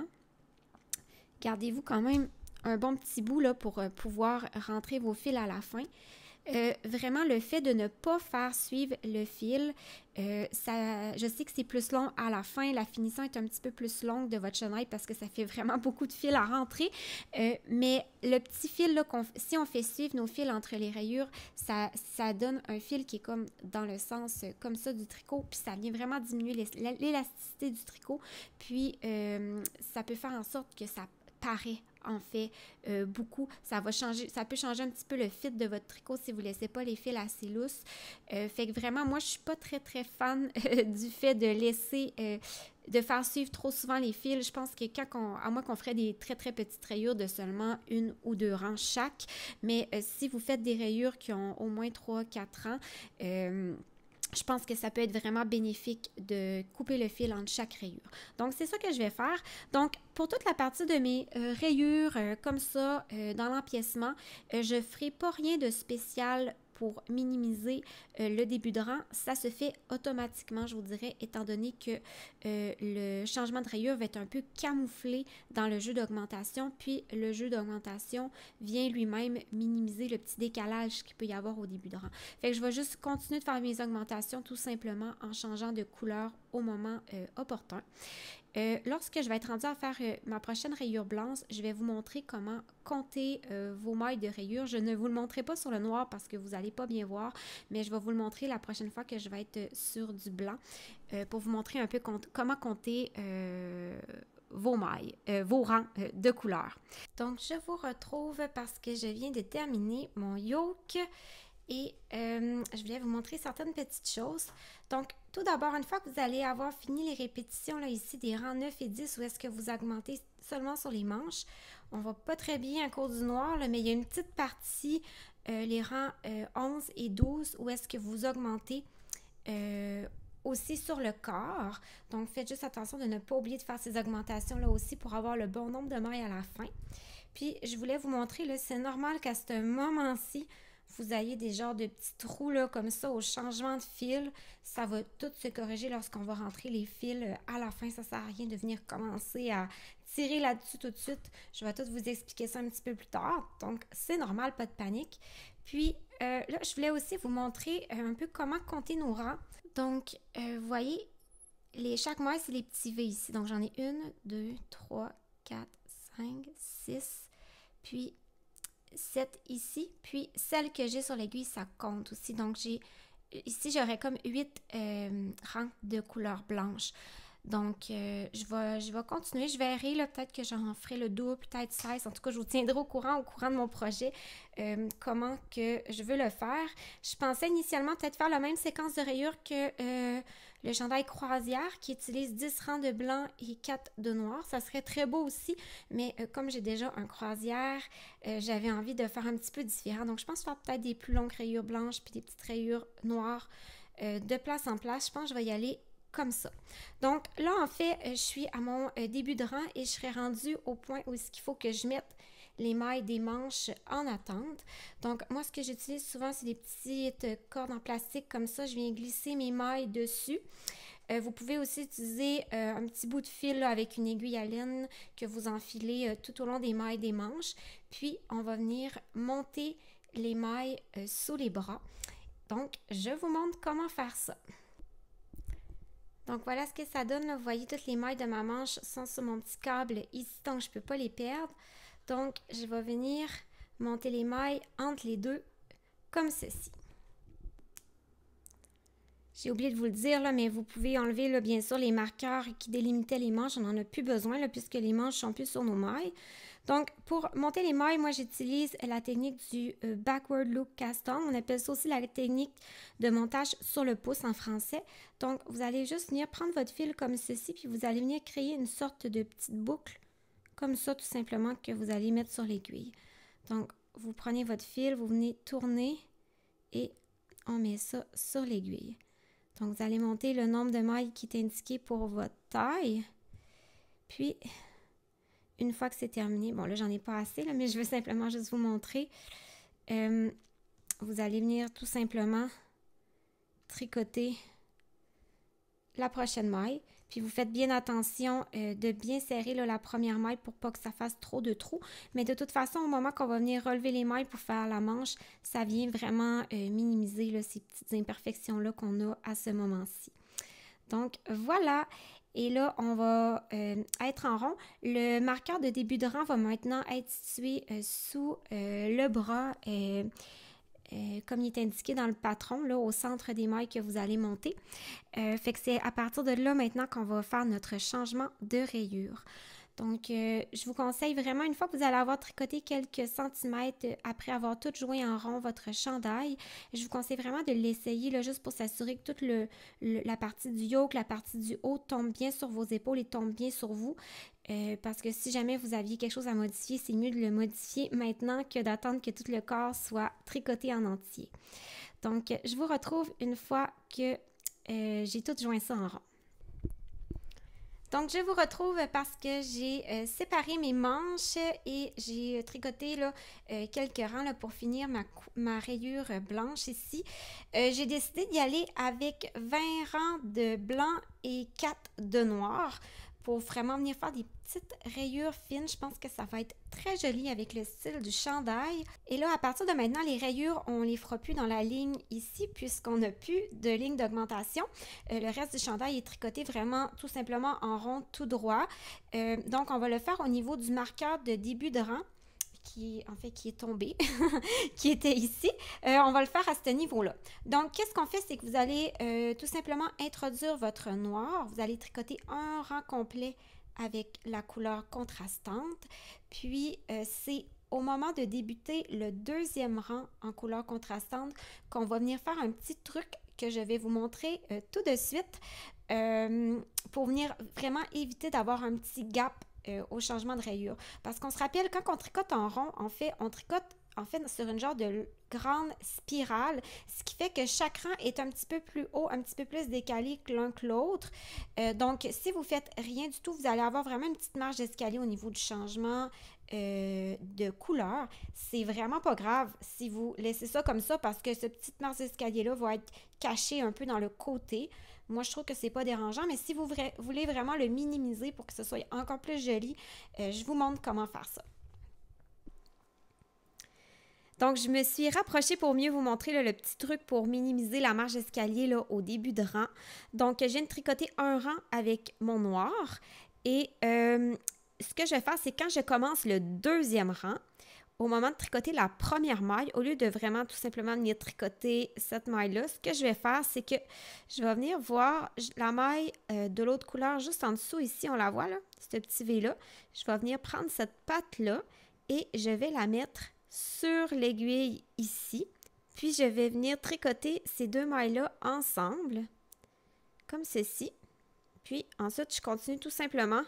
Gardez-vous quand même un bon petit bout là, pour euh, pouvoir rentrer vos fils à la fin. Euh, vraiment, le fait de ne pas faire suivre le fil, euh, ça, je sais que c'est plus long à la fin. La finition est un petit peu plus longue de votre chandail parce que ça fait vraiment beaucoup de fils à rentrer. Euh, mais le petit fil, là, qu'on, si on fait suivre nos fils entre les rayures, ça, ça donne un fil qui est comme dans le sens euh, comme ça du tricot. Puis ça vient vraiment diminuer l'élasticité du tricot. Puis euh, ça peut faire en sorte que ça paraît en fait euh, beaucoup. Ça va changer, ça peut changer un petit peu le fit de votre tricot si vous ne laissez pas les fils assez lousses. Euh, fait que vraiment, moi, je ne suis pas très, très fan euh, du fait de laisser, euh, de faire suivre trop souvent les fils. Je pense que quand on, à moins qu'on ferait des très, très petites rayures de seulement une ou deux rangs chaque, mais euh, si vous faites des rayures qui ont au moins trois quatre rangs, euh, je pense que ça peut être vraiment bénéfique de couper le fil entre chaque rayure. Donc, c'est ça que je vais faire. Donc, pour toute la partie de mes euh, rayures, euh, comme ça, euh, dans l'empiècement, euh, je ne ferai pas rien de spécial pour minimiser euh, le début de rang. Ça se fait automatiquement, je vous dirais, étant donné que euh, le changement de rayure va être un peu camouflé dans le jeu d'augmentation, puis le jeu d'augmentation vient lui-même minimiser le petit décalage qu'il peut y avoir au début de rang. Fait que je vais juste continuer de faire mes augmentations tout simplement en changeant de couleur au moment euh, opportun. Euh, lorsque je vais être rendue à faire euh, ma prochaine rayure blanche, je vais vous montrer comment compter euh, vos mailles de rayure. Je ne vous le montrerai pas sur le noir parce que vous n'allez pas bien voir, mais je vais vous le montrer la prochaine fois que je vais être sur du blanc euh, pour vous montrer un peu compte, comment compter euh, vos mailles, euh, vos rangs euh, de couleurs. Donc, je vous retrouve parce que je viens de terminer mon yoke. Et euh, je voulais vous montrer certaines petites choses. Donc, tout d'abord, une fois que vous allez avoir fini les répétitions, là, ici, des rangs neuf et dix, où est-ce que vous augmentez seulement sur les manches, on ne voit pas très bien à cause du noir, là, mais il y a une petite partie, euh, les rangs euh, onze et douze, où est-ce que vous augmentez euh, aussi sur le corps. Donc, faites juste attention de ne pas oublier de faire ces augmentations-là aussi pour avoir le bon nombre de mailles à la fin. Puis, je voulais vous montrer, là, c'est normal qu'à ce moment-ci, vous ayez des genres de petits trous là, comme ça au changement de fil. Ça va tout se corriger lorsqu'on va rentrer les fils à la fin. Ça ne sert à rien de venir commencer à tirer là-dessus tout de suite. Je vais tout vous expliquer ça un petit peu plus tard. Donc, c'est normal, pas de panique. Puis, euh, là, je voulais aussi vous montrer un peu comment compter nos rangs. Donc, euh, vous voyez, les, chaque maille, c'est les petits V ici. Donc, j'en ai une, deux, trois, quatre, cinq, six, puis sept ici, puis celle que j'ai sur l'aiguille, ça compte aussi. Donc, j'ai ici, j'aurais comme huit euh, rangs de couleur blanche. Donc, euh, je, vais, je vais continuer. Je verrai, là, peut-être que j'en ferai le double, peut-être seize. En tout cas, je vous tiendrai au courant, au courant de mon projet, euh, comment que je veux le faire. Je pensais initialement peut-être faire la même séquence de rayures que euh, le chandail croisière qui utilise dix rangs de blanc et quatre de noir. Ça serait très beau aussi, mais euh, comme j'ai déjà un croisière, euh, j'avais envie de faire un petit peu différent. Donc, je pense faire peut-être des plus longues rayures blanches puis des petites rayures noires euh, de place en place. Je pense que je vais y aller comme ça. Donc là, en fait, je suis à mon début de rang et je serai rendue au point où il faut que je mette les mailles des manches en attente. Donc, moi, ce que j'utilise souvent, c'est des petites cordes en plastique comme ça. Je viens glisser mes mailles dessus. Euh, vous pouvez aussi utiliser euh, un petit bout de fil là, avec une aiguille à laine que vous enfilez euh, tout au long des mailles des manches. Puis, on va venir monter les mailles euh, sous les bras. Donc, je vous montre comment faire ça. Donc, voilà ce que ça donne. Là. Vous voyez, toutes les mailles de ma manche sont sur mon petit câble ici, donc je ne peux pas les perdre. Donc, je vais venir monter les mailles entre les deux, comme ceci. J'ai oublié de vous le dire, là, mais vous pouvez enlever, là, bien sûr, les marqueurs qui délimitaient les manches. On n'en a plus besoin, là, puisque les manches sont plus sur nos mailles. Donc, pour monter les mailles, moi, j'utilise la technique du euh, backward loop cast on. On appelle ça aussi la technique de montage sur le pouce en français. Donc, vous allez juste venir prendre votre fil comme ceci, puis vous allez venir créer une sorte de petite boucle, comme ça, tout simplement, que vous allez mettre sur l'aiguille. Donc, vous prenez votre fil, vous venez tourner et on met ça sur l'aiguille. Donc, vous allez monter le nombre de mailles qui est indiqué pour votre taille. Puis, une fois que c'est terminé, bon là, j'en ai pas assez, là, mais je veux simplement juste vous montrer. Euh, vous allez venir tout simplement tricoter la prochaine maille. Puis, vous faites bien attention euh, de bien serrer là, la première maille pour pas que ça fasse trop de trous. Mais de toute façon, au moment qu'on va venir relever les mailles pour faire la manche, ça vient vraiment euh, minimiser là, ces petites imperfections-là qu'on a à ce moment-ci. Donc, voilà. Et là, on va euh, être en rond. Le marqueur de début de rang va maintenant être situé euh, sous euh, le bras, euh, euh, comme il est indiqué dans le patron, là, au centre des mailles que vous allez monter. Euh, fait que c'est à partir de là maintenant qu'on va faire notre changement de rayure. Donc, euh, je vous conseille vraiment, une fois que vous allez avoir tricoté quelques centimètres après avoir tout joint en rond votre chandail, je vous conseille vraiment de l'essayer là, juste pour s'assurer que toute le, le, la partie du yoke, la partie du haut tombe bien sur vos épaules et tombe bien sur vous. Euh, parce que si jamais vous aviez quelque chose à modifier, c'est mieux de le modifier maintenant que d'attendre que tout le corps soit tricoté en entier. Donc, je vous retrouve une fois que euh, j'ai tout joint ça en rond. Donc, je vous retrouve parce que j'ai euh, séparé mes manches et j'ai tricoté là, euh, quelques rangs là, pour finir ma, ma rayure blanche ici. Euh, j'ai décidé d'y aller avec vingt rangs de blanc et quatre de noir pour vraiment venir faire des petites rayures fines. Je pense que ça va être très joli avec le style du chandail. Et là, à partir de maintenant, les rayures, on les fera plus dans la ligne ici puisqu'on n'a plus de ligne d'augmentation. Euh, le reste du chandail est tricoté vraiment tout simplement en rond tout droit. Euh, donc, on va le faire au niveau du marqueur de début de rang qui, en fait, qui est tombé, qui était ici. Euh, on va le faire à ce niveau-là. Donc, qu'est-ce qu'on fait? C'est que vous allez euh, tout simplement introduire votre noir. Vous allez tricoter un rang complet avec la couleur contrastante. Puis, euh, c'est au moment de débuter le deuxième rang en couleur contrastante qu'on va venir faire un petit truc que je vais vous montrer euh, tout de suite euh, pour venir vraiment éviter d'avoir un petit gap Euh, au changement de rayure. Parce qu'on se rappelle, quand on tricote en rond, en fait, on tricote en fait sur une genre de grande spirale, ce qui fait que chaque rang est un petit peu plus haut, un petit peu plus décalé que l'un que l'autre. Euh, donc, si vous faites rien du tout, vous allez avoir vraiment une petite marge d'escalier au niveau du changement euh, de couleur. C'est vraiment pas grave si vous laissez ça comme ça parce que cette petite marge d'escalier-là va être cachée un peu dans le côté. Moi, je trouve que c'est pas dérangeant, mais si vous voulez vraiment le minimiser pour que ce soit encore plus joli, euh, je vous montre comment faire ça. Donc, je me suis rapprochée pour mieux vous montrer là, le petit truc pour minimiser la marge d'escalier au début de rang. Donc, je viens de tricoter un rang avec mon noir. Et euh, ce que je vais faire, c'est quand je commence le deuxième rang, au moment de tricoter la première maille, au lieu de vraiment tout simplement venir tricoter cette maille-là, ce que je vais faire, c'est que je vais venir voir la maille euh, de l'autre couleur juste en dessous. Ici, on la voit, là, ce petit V-là. Je vais venir prendre cette patte-là et je vais la mettre sur l'aiguille ici. Puis, je vais venir tricoter ces deux mailles-là ensemble, comme ceci. Puis, ensuite, je continue tout simplement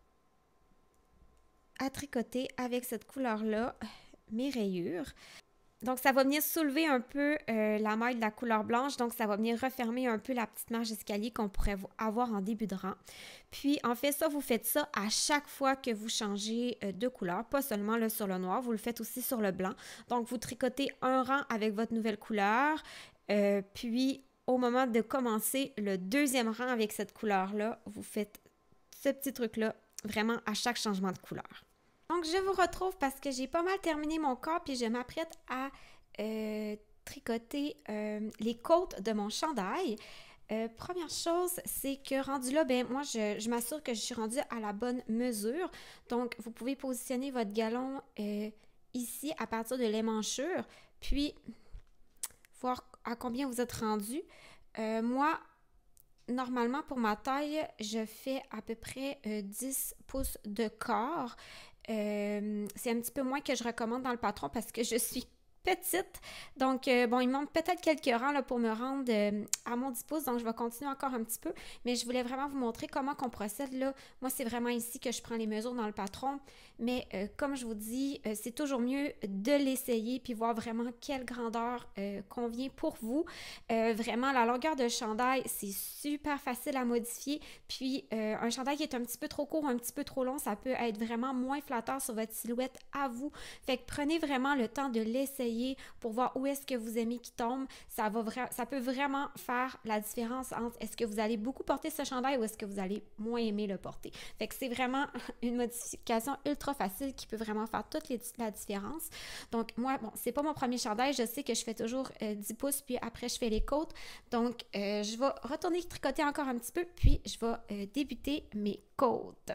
à tricoter avec cette couleur-là mes rayures. Donc, ça va venir soulever un peu euh, la maille de la couleur blanche. Donc, ça va venir refermer un peu la petite marge d'escalier qu'on pourrait avoir en début de rang. Puis, en fait, ça, vous faites ça à chaque fois que vous changez euh, de couleur. Pas seulement là, sur le noir, vous le faites aussi sur le blanc. Donc, vous tricotez un rang avec votre nouvelle couleur. Euh, puis, au moment de commencer le deuxième rang avec cette couleur-là, vous faites ce petit truc-là vraiment à chaque changement de couleur. Donc, je vous retrouve parce que j'ai pas mal terminé mon corps puis je m'apprête à euh, tricoter euh, les côtes de mon chandail. Euh, première chose, c'est que rendu là, ben moi, je, je m'assure que je suis rendue à la bonne mesure. Donc, vous pouvez positionner votre galon euh, ici à partir de l'émanchure, puis voir à combien vous êtes rendu. Euh, moi, normalement, pour ma taille, je fais à peu près euh, dix pouces de corps. Euh, c'est un petit peu moins que je recommande dans le patron parce que je suis petite. Donc, euh, bon, il me manque peut-être quelques rangs là, pour me rendre euh, à mon dix pouces. Donc, je vais continuer encore un petit peu. Mais je voulais vraiment vous montrer comment qu'on procède là. Moi, c'est vraiment ici que je prends les mesures dans le patron. Mais euh, comme je vous dis, euh, c'est toujours mieux de l'essayer puis voir vraiment quelle grandeur euh, convient pour vous. Euh, vraiment, la longueur de chandail, c'est super facile à modifier. Puis, euh, un chandail qui est un petit peu trop court, un petit peu trop long, ça peut être vraiment moins flatteur sur votre silhouette à vous. Fait que prenez vraiment le temps de l'essayer pour voir où est-ce que vous aimez qu'il tombe. Ça, va vra- ça peut vraiment faire la différence entre est-ce que vous allez beaucoup porter ce chandail ou est-ce que vous allez moins aimer le porter. Fait que c'est vraiment une modification ultra facile qui peut vraiment faire toute les, la différence. Donc moi, bon, c'est pas mon premier chandail. Je sais que je fais toujours euh, dix pouces, puis après je fais les côtes. Donc euh, je vais retourner tricoter encore un petit peu, puis je vais euh, débuter mes côtes.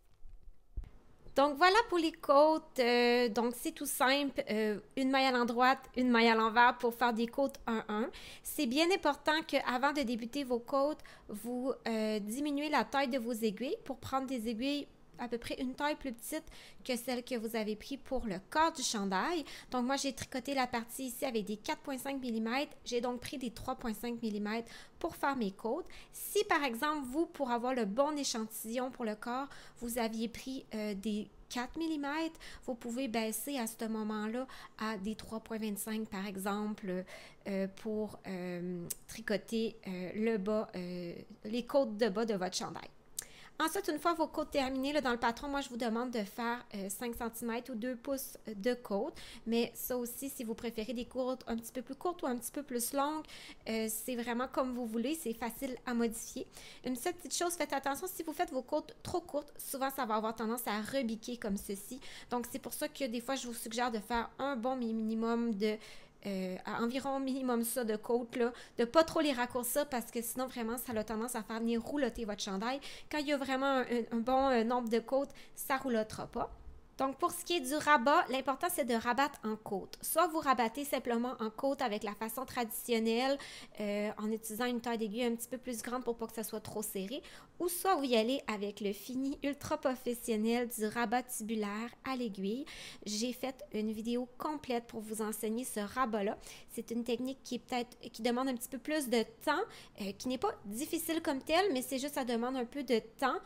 Donc, voilà pour les côtes. Euh, donc, c'est tout simple. Euh, une maille à l'endroite, une maille à l'envers pour faire des côtes un un. C'est bien important qu'avant de débuter vos côtes, vous euh, diminuez la taille de vos aiguilles pour prendre des aiguilles à peu près une taille plus petite que celle que vous avez pris pour le corps du chandail. Donc, moi, j'ai tricoté la partie ici avec des quatre virgule cinq millimètres. J'ai donc pris des trois virgule cinq millimètres pour faire mes côtes. Si, par exemple, vous, pour avoir le bon échantillon pour le corps, vous aviez pris euh, des quatre millimètres, vous pouvez baisser à ce moment-là à des trois virgule vingt-cinq, par exemple, euh, pour euh, tricoter euh, le bas, euh, les côtes de bas de votre chandail. Ensuite, une fois vos côtes terminées, là, dans le patron, moi, je vous demande de faire euh, cinq centimètres ou deux pouces de côte. Mais ça aussi, si vous préférez des côtes un petit peu plus courtes ou un petit peu plus longues, euh, c'est vraiment comme vous voulez. C'est facile à modifier. Une seule petite chose, faites attention, si vous faites vos côtes trop courtes, souvent, ça va avoir tendance à rebiquer comme ceci. Donc, c'est pour ça que des fois, je vous suggère de faire un bon minimum de... Euh, à environ minimum ça de côte, là, de pas trop les raccourcir parce que sinon vraiment ça a tendance à faire venir roulotter votre chandail. Quand il y a vraiment un, un bon euh, nombre de côtes, ça roulottera pas. Donc, pour ce qui est du rabat, l'important, c'est de rabattre en côte. Soit vous rabattez simplement en côte avec la façon traditionnelle, euh, en utilisant une taille d'aiguille un petit peu plus grande pour pas que ça soit trop serré, ou soit vous y allez avec le fini ultra professionnel du rabat tubulaire à l'aiguille. J'ai fait une vidéo complète pour vous enseigner ce rabat-là. C'est une technique qui est peut-être, qui demande un petit peu plus de temps, euh, qui n'est pas difficile comme tel, mais c'est juste, ça demande un peu de temps.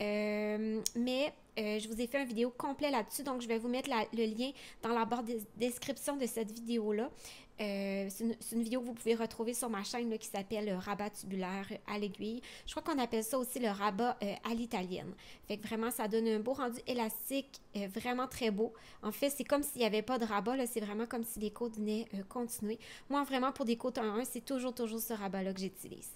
Euh, mais euh, je vous ai fait une vidéo complète là-dessus, donc je vais vous mettre la, le lien dans la barre de description de cette vidéo-là. Euh, c'est une, une vidéo que vous pouvez retrouver sur ma chaîne là, qui s'appelle le rabat tubulaire à l'aiguille. Je crois qu'on appelle ça aussi le rabat euh, à l'italienne. Fait que vraiment, ça donne un beau rendu élastique, euh, vraiment très beau. En fait, c'est comme s'il n'y avait pas de rabat, c'est vraiment comme si les côtes venaient euh, continuer. Moi, vraiment, pour des côtes un un, c'est toujours, toujours ce rabat-là que j'utilise.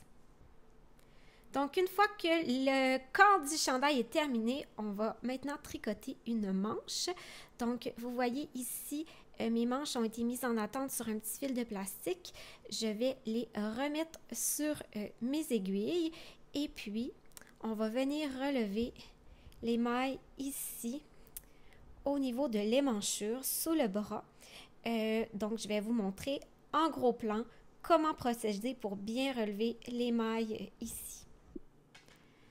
Donc, une fois que le corps du chandail est terminé, on va maintenant tricoter une manche. Donc, vous voyez ici, euh, mes manches ont été mises en attente sur un petit fil de plastique. Je vais les remettre sur euh, mes aiguilles et puis, on va venir relever les mailles ici au niveau de l'émanchure sous le bras. Euh, donc, je vais vous montrer en gros plan comment procéder pour bien relever les mailles ici.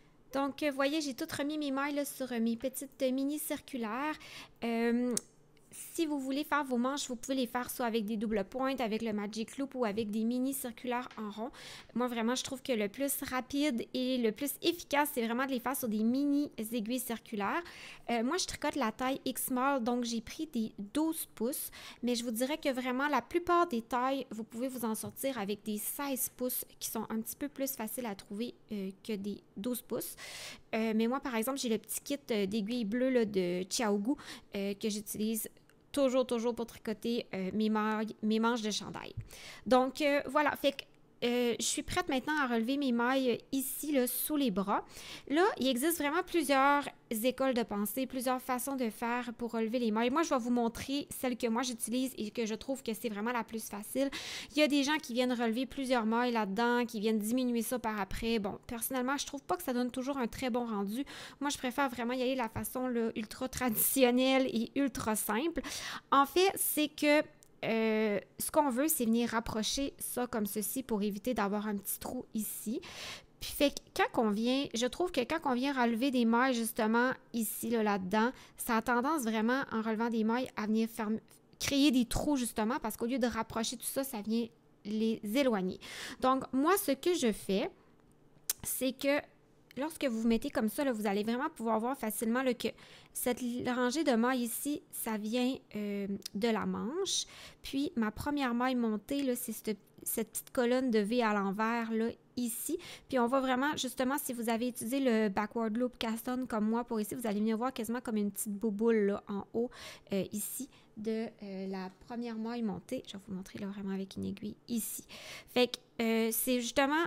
Donc, vous voyez, j'ai tout remis mes mailles là, sur mes petites mini circulaires. Euh, si vous voulez faire vos manches, vous pouvez les faire soit avec des doubles pointes, avec le Magic Loop ou avec des mini circulaires en rond. Moi, vraiment, je trouve que le plus rapide et le plus efficace, c'est vraiment de les faire sur des mini aiguilles circulaires. Euh, moi, je tricote la taille X-Small, donc j'ai pris des douze pouces, mais je vous dirais que vraiment, la plupart des tailles, vous pouvez vous en sortir avec des seize pouces qui sont un petit peu plus faciles à trouver euh, que des douze pouces. Euh, mais moi, par exemple, j'ai le petit kit euh, d'aiguilles bleues là, de Chiaogu euh, que j'utilise toujours, toujours pour tricoter euh, mes, mailles, mes manches de chandail. Donc, euh, voilà, fait que euh, je suis prête maintenant à relever mes mailles ici, là, sous les bras. Là, il existe vraiment plusieurs écoles de pensée, plusieurs façons de faire pour relever les mailles. Moi, je vais vous montrer celle que moi j'utilise et que je trouve que c'est vraiment la plus facile. Il y a des gens qui viennent relever plusieurs mailles là-dedans, qui viennent diminuer ça par après. Bon, personnellement, je trouve pas que ça donne toujours un très bon rendu. Moi, je préfère vraiment y aller de la façon là, ultra traditionnelle et ultra simple. En fait, c'est que Euh, ce qu'on veut, c'est venir rapprocher ça comme ceci pour éviter d'avoir un petit trou ici. Puis fait que quand on vient, je trouve que quand on vient relever des mailles justement ici, là, là-dedans, ça a tendance vraiment, en relevant des mailles, à venir faire, créer des trous justement parce qu'au lieu de rapprocher tout ça, ça vient les éloigner. Donc, moi, ce que je fais, c'est que lorsque vous vous mettez comme ça, là, vous allez vraiment pouvoir voir facilement là, que cette rangée de mailles ici, ça vient euh, de la manche. Puis, ma première maille montée, c'est cette, cette petite colonne de V à l'envers, là, ici. Puis, on va vraiment, justement, si vous avez utilisé le backward loop cast on comme moi pour ici, vous allez venir voir quasiment comme une petite bouboule là, en haut, euh, ici, de euh, la première maille montée. Je vais vous montrer là, vraiment avec une aiguille ici. Fait que euh, c'est justement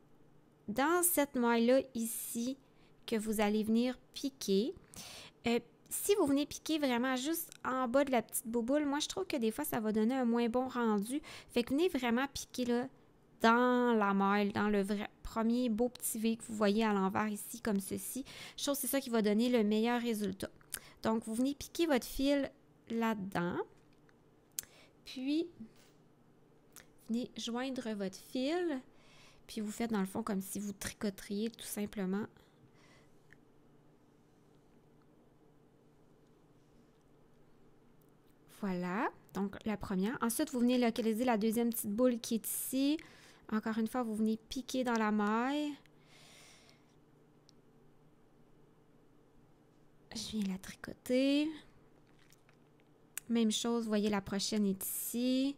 dans cette maille-là ici que vous allez venir piquer. Euh, si vous venez piquer vraiment juste en bas de la petite bouboule, moi je trouve que des fois ça va donner un moins bon rendu. Fait que venez vraiment piquer là dans la maille, dans le vrai premier beau petit V que vous voyez à l'envers ici comme ceci. Je trouve que c'est ça qui va donner le meilleur résultat. Donc vous venez piquer votre fil là-dedans. Puis venez joindre votre fil. Puis vous faites dans le fond comme si vous tricoteriez tout simplement. Voilà, donc la première. Ensuite, vous venez localiser la deuxième petite boule qui est ici. Encore une fois, vous venez piquer dans la maille. Je viens la tricoter. Même chose, vous voyez, la prochaine est ici.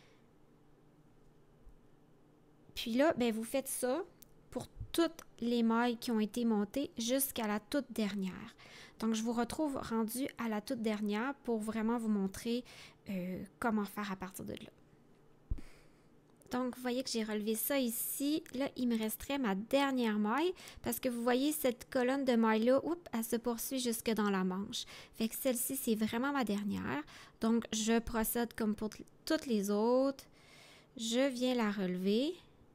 Puis là, ben, vous faites ça pour toutes les mailles qui ont été montées jusqu'à la toute dernière. Donc, je vous retrouve rendu à la toute dernière pour vraiment vous montrer euh, comment faire à partir de là. Donc, vous voyez que j'ai relevé ça ici. Là, il me resterait ma dernière maille parce que vous voyez cette colonne de mailles-là, oups, elle se poursuit jusque dans la manche. Fait que celle-ci, c'est vraiment ma dernière. Donc, je procède comme pour toutes les autres. Je viens la relever.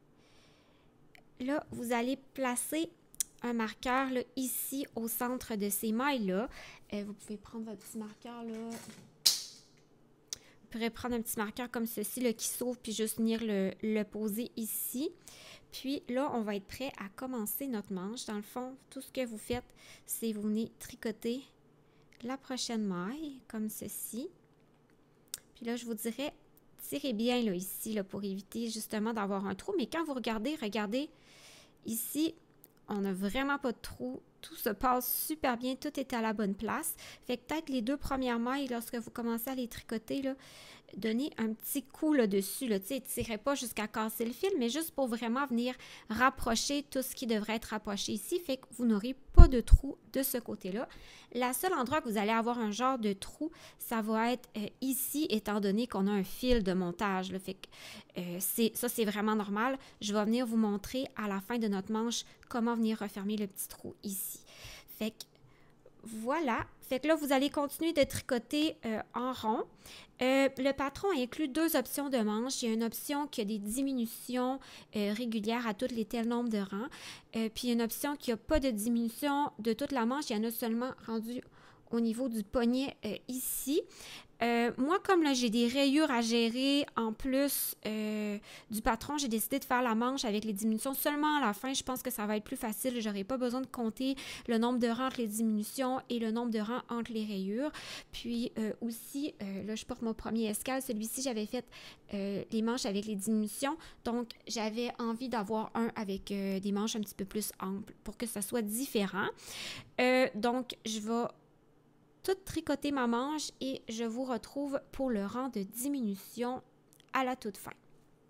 Là, vous allez placer un marqueur là, ici au centre de ces mailles-là. Euh, vous pouvez prendre votre petit marqueur là. Vous pourrez prendre un petit marqueur comme ceci là, qui s'ouvre puis juste venir le, le poser ici. Puis là, on va être prêt à commencer notre manche. Dans le fond, tout ce que vous faites, c'est vous venez tricoter la prochaine maille comme ceci. Puis là, je vous dirais, tirez bien là, ici là, pour éviter justement d'avoir un trou. Mais quand vous regardez, regardez ici, on n'a vraiment pas de trou. Tout se passe super bien. Tout est à la bonne place. Fait que peut-être les deux premières mailles, lorsque vous commencez à les tricoter, là, donnez un petit coup là, dessus. Là. Tu sais, tirez pas jusqu'à casser le fil, mais juste pour vraiment venir rapprocher tout ce qui devrait être rapproché ici. Fait que vous n'aurez pas de trou de ce côté-là. La seule endroit que vous allez avoir un genre de trou, ça va être euh, ici, étant donné qu'on a un fil de montage. Là. Fait que euh, c'est, ça, c'est vraiment normal. Je vais venir vous montrer à la fin de notre manche comment venir refermer le petit trou ici. Fait que voilà. Fait que là, vous allez continuer de tricoter euh, en rond. Euh, le patron inclut deux options de manches. Il y a une option qui a des diminutions euh, régulières à tous les tels nombres de rangs. Euh, puis une option qui n'a pas de diminution de toute la manche. Il y en a seulement rendu au niveau du poignet euh, ici. Euh, moi, comme là, j'ai des rayures à gérer en plus euh, du patron, j'ai décidé de faire la manche avec les diminutions seulement à la fin. Je pense que ça va être plus facile. Je n'aurai pas besoin de compter le nombre de rangs entre les diminutions et le nombre de rangs entre les rayures. Puis euh, aussi, euh, là, je porte mon premier escale. Celui-ci, j'avais fait euh, les manches avec les diminutions. Donc, j'avais envie d'avoir un avec euh, des manches un petit peu plus amples pour que ça soit différent. Euh, donc, je vais tout tricoter ma manche et je vous retrouve pour le rang de diminution à la toute fin.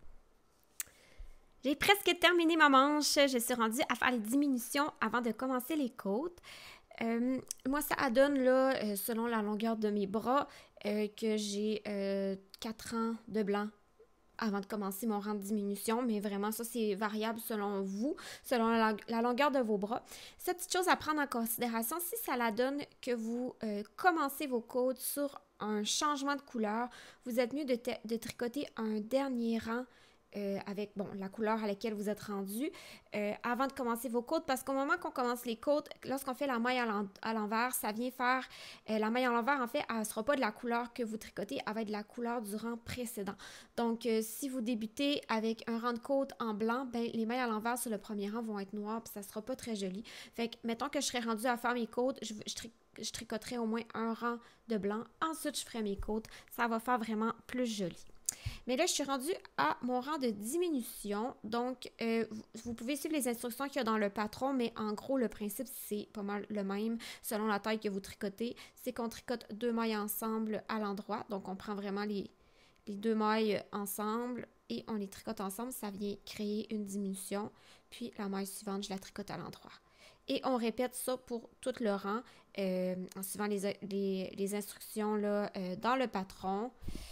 J'ai presque terminé ma manche. Je suis rendue à faire les diminutions avant de commencer les côtes. Euh, moi, ça donne, là, euh, selon la longueur de mes bras, euh, que j'ai euh, quatre rangs de blanc avant de commencer mon rang de diminution, mais vraiment, ça, c'est variable selon vous, selon la, la longueur de vos bras. Cette petite chose à prendre en considération, si ça la donne que vous euh, commencez vos côtes sur un changement de couleur, vous êtes mieux de, de tricoter un dernier rang Euh, avec bon, la couleur à laquelle vous êtes rendu euh, avant de commencer vos côtes, parce qu'au moment qu'on commence les côtes, lorsqu'on fait la maille à l'envers, ça vient faire, euh, la maille à l'envers, en fait, elle ne sera pas de la couleur que vous tricotez, elle va être de la couleur du rang précédent. Donc, euh, si vous débutez avec un rang de côte en blanc, ben, les mailles à l'envers sur le premier rang vont être noires, puis ça ne sera pas très joli. Fait que, mettons que je serais rendue à faire mes côtes, je, je, tri je tricoterai au moins un rang de blanc, ensuite je ferai mes côtes, ça va faire vraiment plus joli. Mais là, je suis rendue à mon rang de diminution. Donc, euh, vous pouvez suivre les instructions qu'il y a dans le patron, mais en gros, le principe, c'est pas mal le même selon la taille que vous tricotez. C'est qu'on tricote deux mailles ensemble à l'endroit. Donc, on prend vraiment les, les deux mailles ensemble et on les tricote ensemble. Ça vient créer une diminution. Puis, la maille suivante, je la tricote à l'endroit. Et on répète ça pour tout le rang euh, en suivant les, les, les instructions là, euh, dans le patron.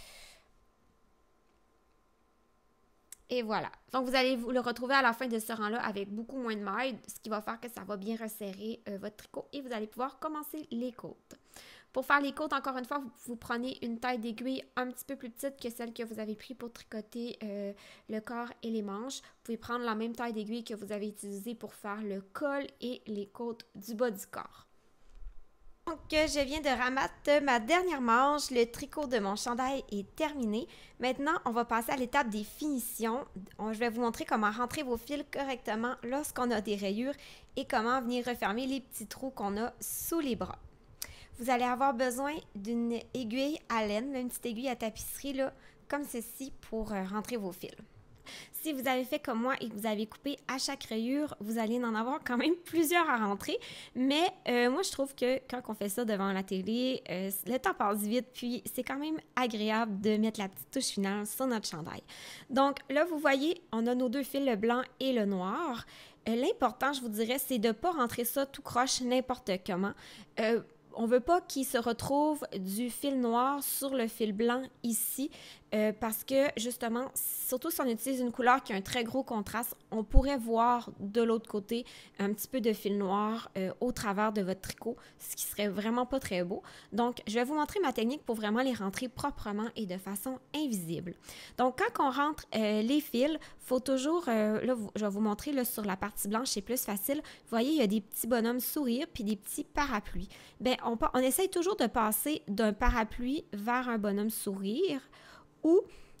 Et voilà. Donc, vous allez vous le retrouver à la fin de ce rang-là avec beaucoup moins de mailles, ce qui va faire que ça va bien resserrer euh, votre tricot et vous allez pouvoir commencer les côtes. Pour faire les côtes, encore une fois, vous, vous prenez une taille d'aiguille un petit peu plus petite que celle que vous avez prise pour tricoter euh, le corps et les manches. Vous pouvez prendre la même taille d'aiguille que vous avez utilisée pour faire le col et les côtes du bas du corps. Donc, je viens de rabattre ma dernière manche. Le tricot de mon chandail est terminé. Maintenant, on va passer à l'étape des finitions. Je vais vous montrer comment rentrer vos fils correctement lorsqu'on a des rayures et comment venir refermer les petits trous qu'on a sous les bras. Vous allez avoir besoin d'une aiguille à laine, une petite aiguille à tapisserie, là, comme ceci, pour rentrer vos fils. Si vous avez fait comme moi et que vous avez coupé à chaque rayure, vous allez en avoir quand même plusieurs à rentrer. Mais euh, moi, je trouve que quand on fait ça devant la télé, euh, le temps passe vite, puis c'est quand même agréable de mettre la petite touche finale sur notre chandail. Donc là, vous voyez, on a nos deux fils, le blanc et le noir. Euh, L'important, je vous dirais, c'est de ne pas rentrer ça tout croche n'importe comment. Euh, On ne veut pas qu'il se retrouve du fil noir sur le fil blanc ici euh, parce que justement, surtout si on utilise une couleur qui a un très gros contraste, on pourrait voir de l'autre côté un petit peu de fil noir euh, au travers de votre tricot, ce qui serait vraiment pas très beau. Donc, je vais vous montrer ma technique pour vraiment les rentrer proprement et de façon invisible. Donc, quand on rentre euh, les fils, il faut toujours, euh, là, je vais vous montrer là, sur la partie blanche, c'est plus facile. Vous voyez, il y a des petits bonhommes sourires puis des petits parapluies. Bien, on, on essaye toujours de passer d'un parapluie vers un bonhomme sourire ou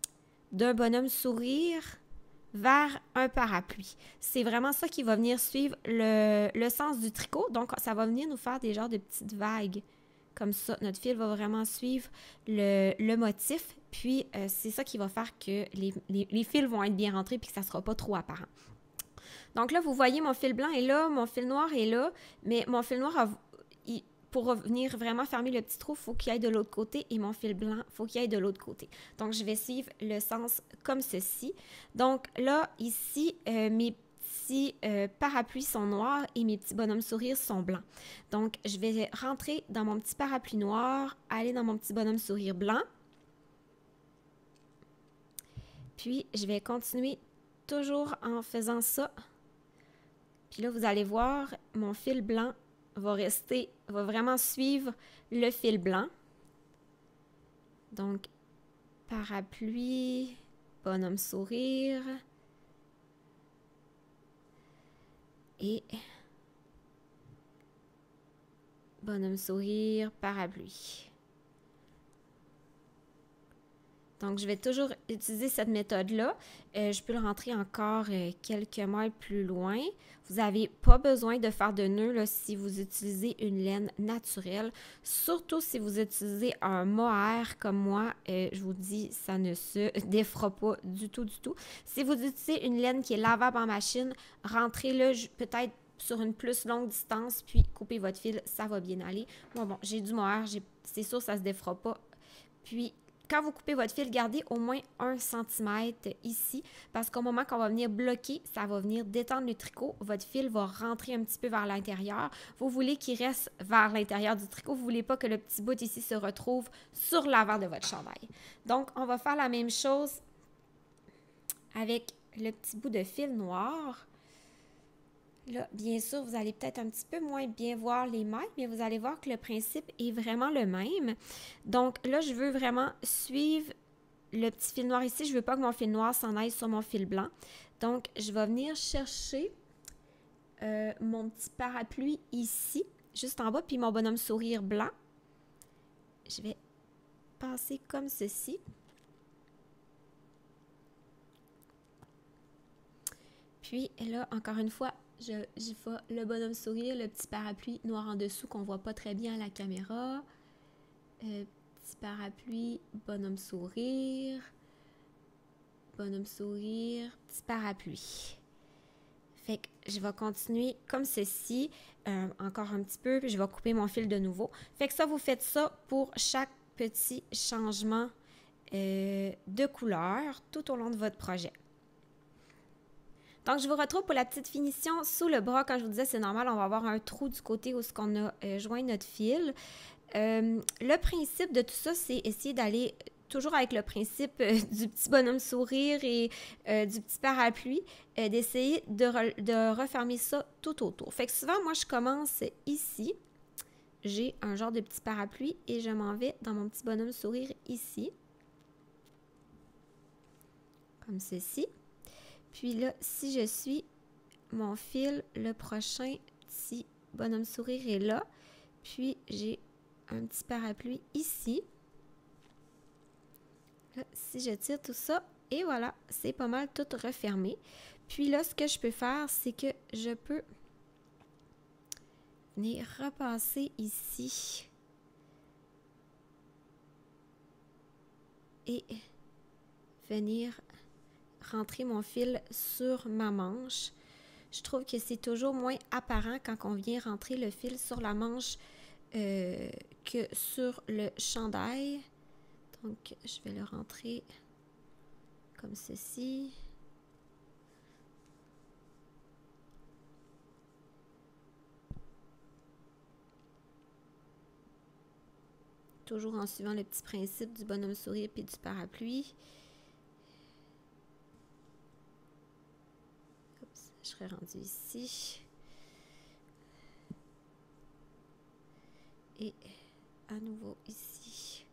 d'un bonhomme sourire vers un parapluie. C'est vraiment ça qui va venir suivre le, le sens du tricot. Donc, ça va venir nous faire des genres de petites vagues. Comme ça, notre fil va vraiment suivre le, le motif. Puis, euh, c'est ça qui va faire que les, les, les fils vont être bien rentrés puis que ça ne sera pas trop apparent. Donc là, vous voyez, mon fil blanc est là, mon fil noir est là, mais mon fil noir, a, il, pour venir vraiment fermer le petit trou, il faut qu'il aille de l'autre côté et mon fil blanc, il faut qu'il aille de l'autre côté. Donc, je vais suivre le sens comme ceci. Donc là, ici, euh, mes petits euh, parapluies sont noirs et mes petits bonhommes sourires sont blancs. Donc, je vais rentrer dans mon petit parapluie noir, aller dans mon petit bonhomme sourire blanc. Puis, je vais continuer toujours en faisant ça. Puis là, vous allez voir, mon fil blanc va rester, va vraiment suivre le fil blanc. Donc, parapluie, bonhomme sourire. Et bonhomme sourire, parapluie. Donc, je vais toujours utiliser cette méthode-là. Euh, je peux le rentrer encore euh, quelques mètres plus loin. Vous n'avez pas besoin de faire de nœud là, si vous utilisez une laine naturelle. Surtout si vous utilisez un mohair comme moi, euh, je vous dis, ça ne se défera pas du tout, du tout. Si vous utilisez une laine qui est lavable en machine, rentrez-le peut-être sur une plus longue distance, puis coupez votre fil, ça va bien aller. Moi, bon, j'ai du mohair, c'est sûr, ça ne se défera pas. Puis, quand vous coupez votre fil, gardez au moins un centimètre ici, parce qu'au moment qu'on va venir bloquer, ça va venir détendre le tricot. Votre fil va rentrer un petit peu vers l'intérieur. Vous voulez qu'il reste vers l'intérieur du tricot. Vous ne voulez pas que le petit bout ici se retrouve sur l'avant de votre chandail. Donc, on va faire la même chose avec le petit bout de fil noir. Là, bien sûr, vous allez peut-être un petit peu moins bien voir les mailles, mais vous allez voir que le principe est vraiment le même. Donc là, je veux vraiment suivre le petit fil noir ici. Je ne veux pas que mon fil noir s'en aille sur mon fil blanc. Donc, je vais venir chercher euh, mon petit parapluie ici, juste en bas, puis mon bonhomme sourire blanc. Je vais passer comme ceci. Puis là, encore une fois, Je, je fais le bonhomme sourire, le petit parapluie noir en dessous qu'on ne voit pas très bien à la caméra. Euh, petit parapluie, bonhomme sourire, bonhomme sourire, petit parapluie. Fait que je vais continuer comme ceci, euh, encore un petit peu, puis je vais couper mon fil de nouveau. Fait que ça, vous faites ça pour chaque petit changement euh, de couleur tout au long de votre projet. Donc, je vous retrouve pour la petite finition sous le bras. Quand je vous disais, c'est normal, on va avoir un trou du côté où on a euh, joint notre fil. Euh, le principe de tout ça, c'est essayer d'aller toujours avec le principe euh, du petit bonhomme sourire et euh, du petit parapluie, euh, d'essayer de, re de refermer ça tout autour. Fait que souvent, moi, je commence ici. J'ai un genre de petit parapluie et je m'en vais dans mon petit bonhomme sourire ici. Comme ceci. Puis là, si je suis mon fil, le prochain petit bonhomme sourire est là. Puis j'ai un petit parapluie ici. Là, si je tire tout ça, et voilà, c'est pas mal tout refermé. Puis là, ce que je peux faire, c'est que je peux venir repasser ici. Et venir rentrer mon fil sur ma manche. Je trouve que c'est toujours moins apparent quand on vient rentrer le fil sur la manche euh, que sur le chandail. Donc, je vais le rentrer comme ceci. Toujours en suivant le petit principe du bonhomme sourire et du parapluie. Je serai rendue ici. Et à nouveau ici.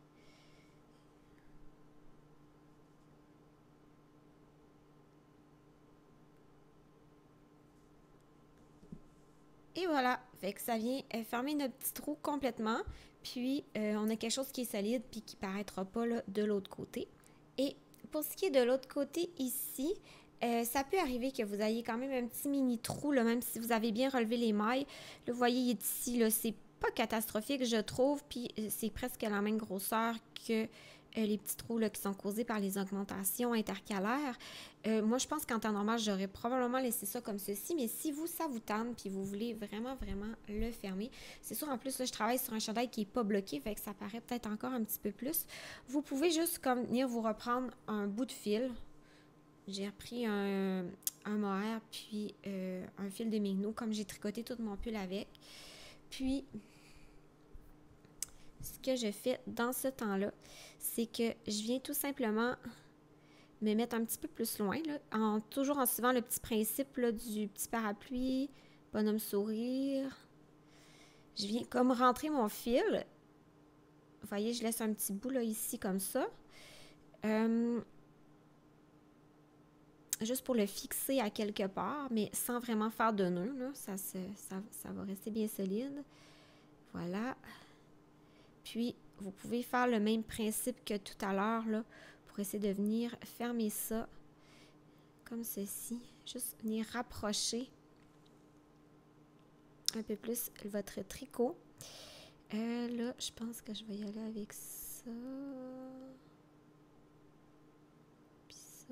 Et voilà, fait que ça vient fermer notre petit trou complètement. Puis, euh, on a quelque chose qui est solide puis qui ne paraîtra pas là, de l'autre côté. Et pour ce qui est de l'autre côté ici, Euh, ça peut arriver que vous ayez quand même un petit mini trou, là, même si vous avez bien relevé les mailles. Là, vous voyez, il est ici, là, c'est pas catastrophique, je trouve, puis c'est presque la même grosseur que euh, les petits trous là, qui sont causés par les augmentations intercalaires. Euh, moi, je pense qu'en temps normal, j'aurais probablement laissé ça comme ceci, mais si vous, ça vous tente, puis vous voulez vraiment, vraiment le fermer, c'est sûr, en plus, là, je travaille sur un chandail qui n'est pas bloqué, fait que ça paraît peut-être encore un petit peu plus. Vous pouvez juste comme venir vous reprendre un bout de fil. J'ai repris un, un mohair, puis euh, un fil de mignon, comme j'ai tricoté tout mon pull avec. Puis, ce que je fais dans ce temps-là, c'est que je viens tout simplement me mettre un petit peu plus loin, là, en, toujours en suivant le petit principe là, du petit parapluie, bonhomme sourire. Je viens comme rentrer mon fil. Vous voyez, je laisse un petit bout là, ici, comme ça. Euh... Juste pour le fixer à quelque part, mais sans vraiment faire de nœud, là, ça, se, ça, ça va rester bien solide. Voilà. Puis, vous pouvez faire le même principe que tout à l'heure, là, pour essayer de venir fermer ça, comme ceci. Juste venir rapprocher un peu plus votre tricot. Euh, là, je pense que je vais y aller avec ça. Puis ça.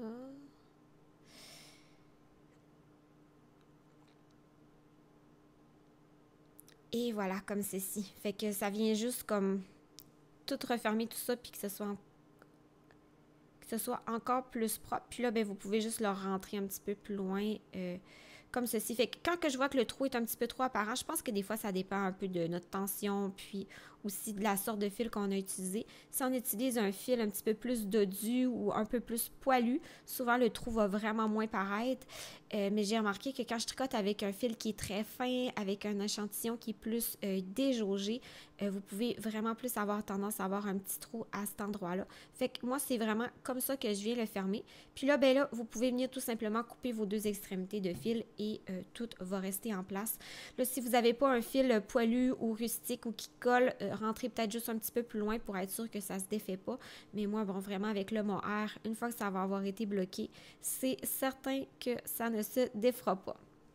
Et voilà, comme ceci. Fait que ça vient juste comme tout refermer tout ça, puis que ce soit, que ce soit encore plus propre. Puis là, ben, vous pouvez juste le rentrer un petit peu plus loin, euh, comme ceci. Fait que quand que je vois que le trou est un petit peu trop apparent, je pense que des fois, ça dépend un peu de notre tension, puis aussi de la sorte de fil qu'on a utilisé. Si on utilise un fil un petit peu plus dodu ou un peu plus poilu, souvent le trou va vraiment moins paraître. Euh, mais j'ai remarqué que quand je tricote avec un fil qui est très fin, avec un échantillon qui est plus euh, déjaugé, euh, vous pouvez vraiment plus avoir tendance à avoir un petit trou à cet endroit-là. Fait que moi, c'est vraiment comme ça que je viens le fermer. Puis là, ben là, vous pouvez venir tout simplement couper vos deux extrémités de fil et euh, tout va rester en place. Là, si vous n'avez pas un fil poilu ou rustique ou qui colle, euh, rentrez peut-être juste un petit peu plus loin pour être sûr que ça ne se défait pas. Mais moi, bon, vraiment, avec le mot R, une fois que ça va avoir été bloqué, c'est certain que ça ne se défera pas.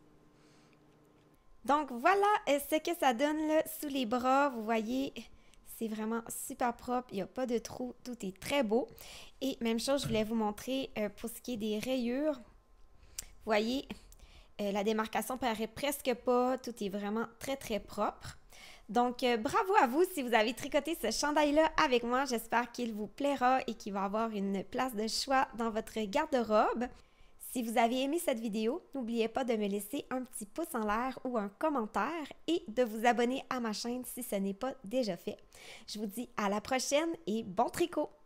Donc, voilà ce que ça donne là, sous les bras. Vous voyez, c'est vraiment super propre. Il n'y a pas de trou. Tout est très beau. Et même chose, je voulais vous montrer euh, pour ce qui est des rayures. Vous voyez, euh, la démarcation paraît presque pas. Tout est vraiment très, très propre. Donc, euh, bravo à vous si vous avez tricoté ce chandail-là avec moi. J'espère qu'il vous plaira et qu'il va avoir une place de choix dans votre garde-robe. Si vous avez aimé cette vidéo, n'oubliez pas de me laisser un petit pouce en l'air ou un commentaire et de vous abonner à ma chaîne si ce n'est pas déjà fait. Je vous dis à la prochaine et bon tricot!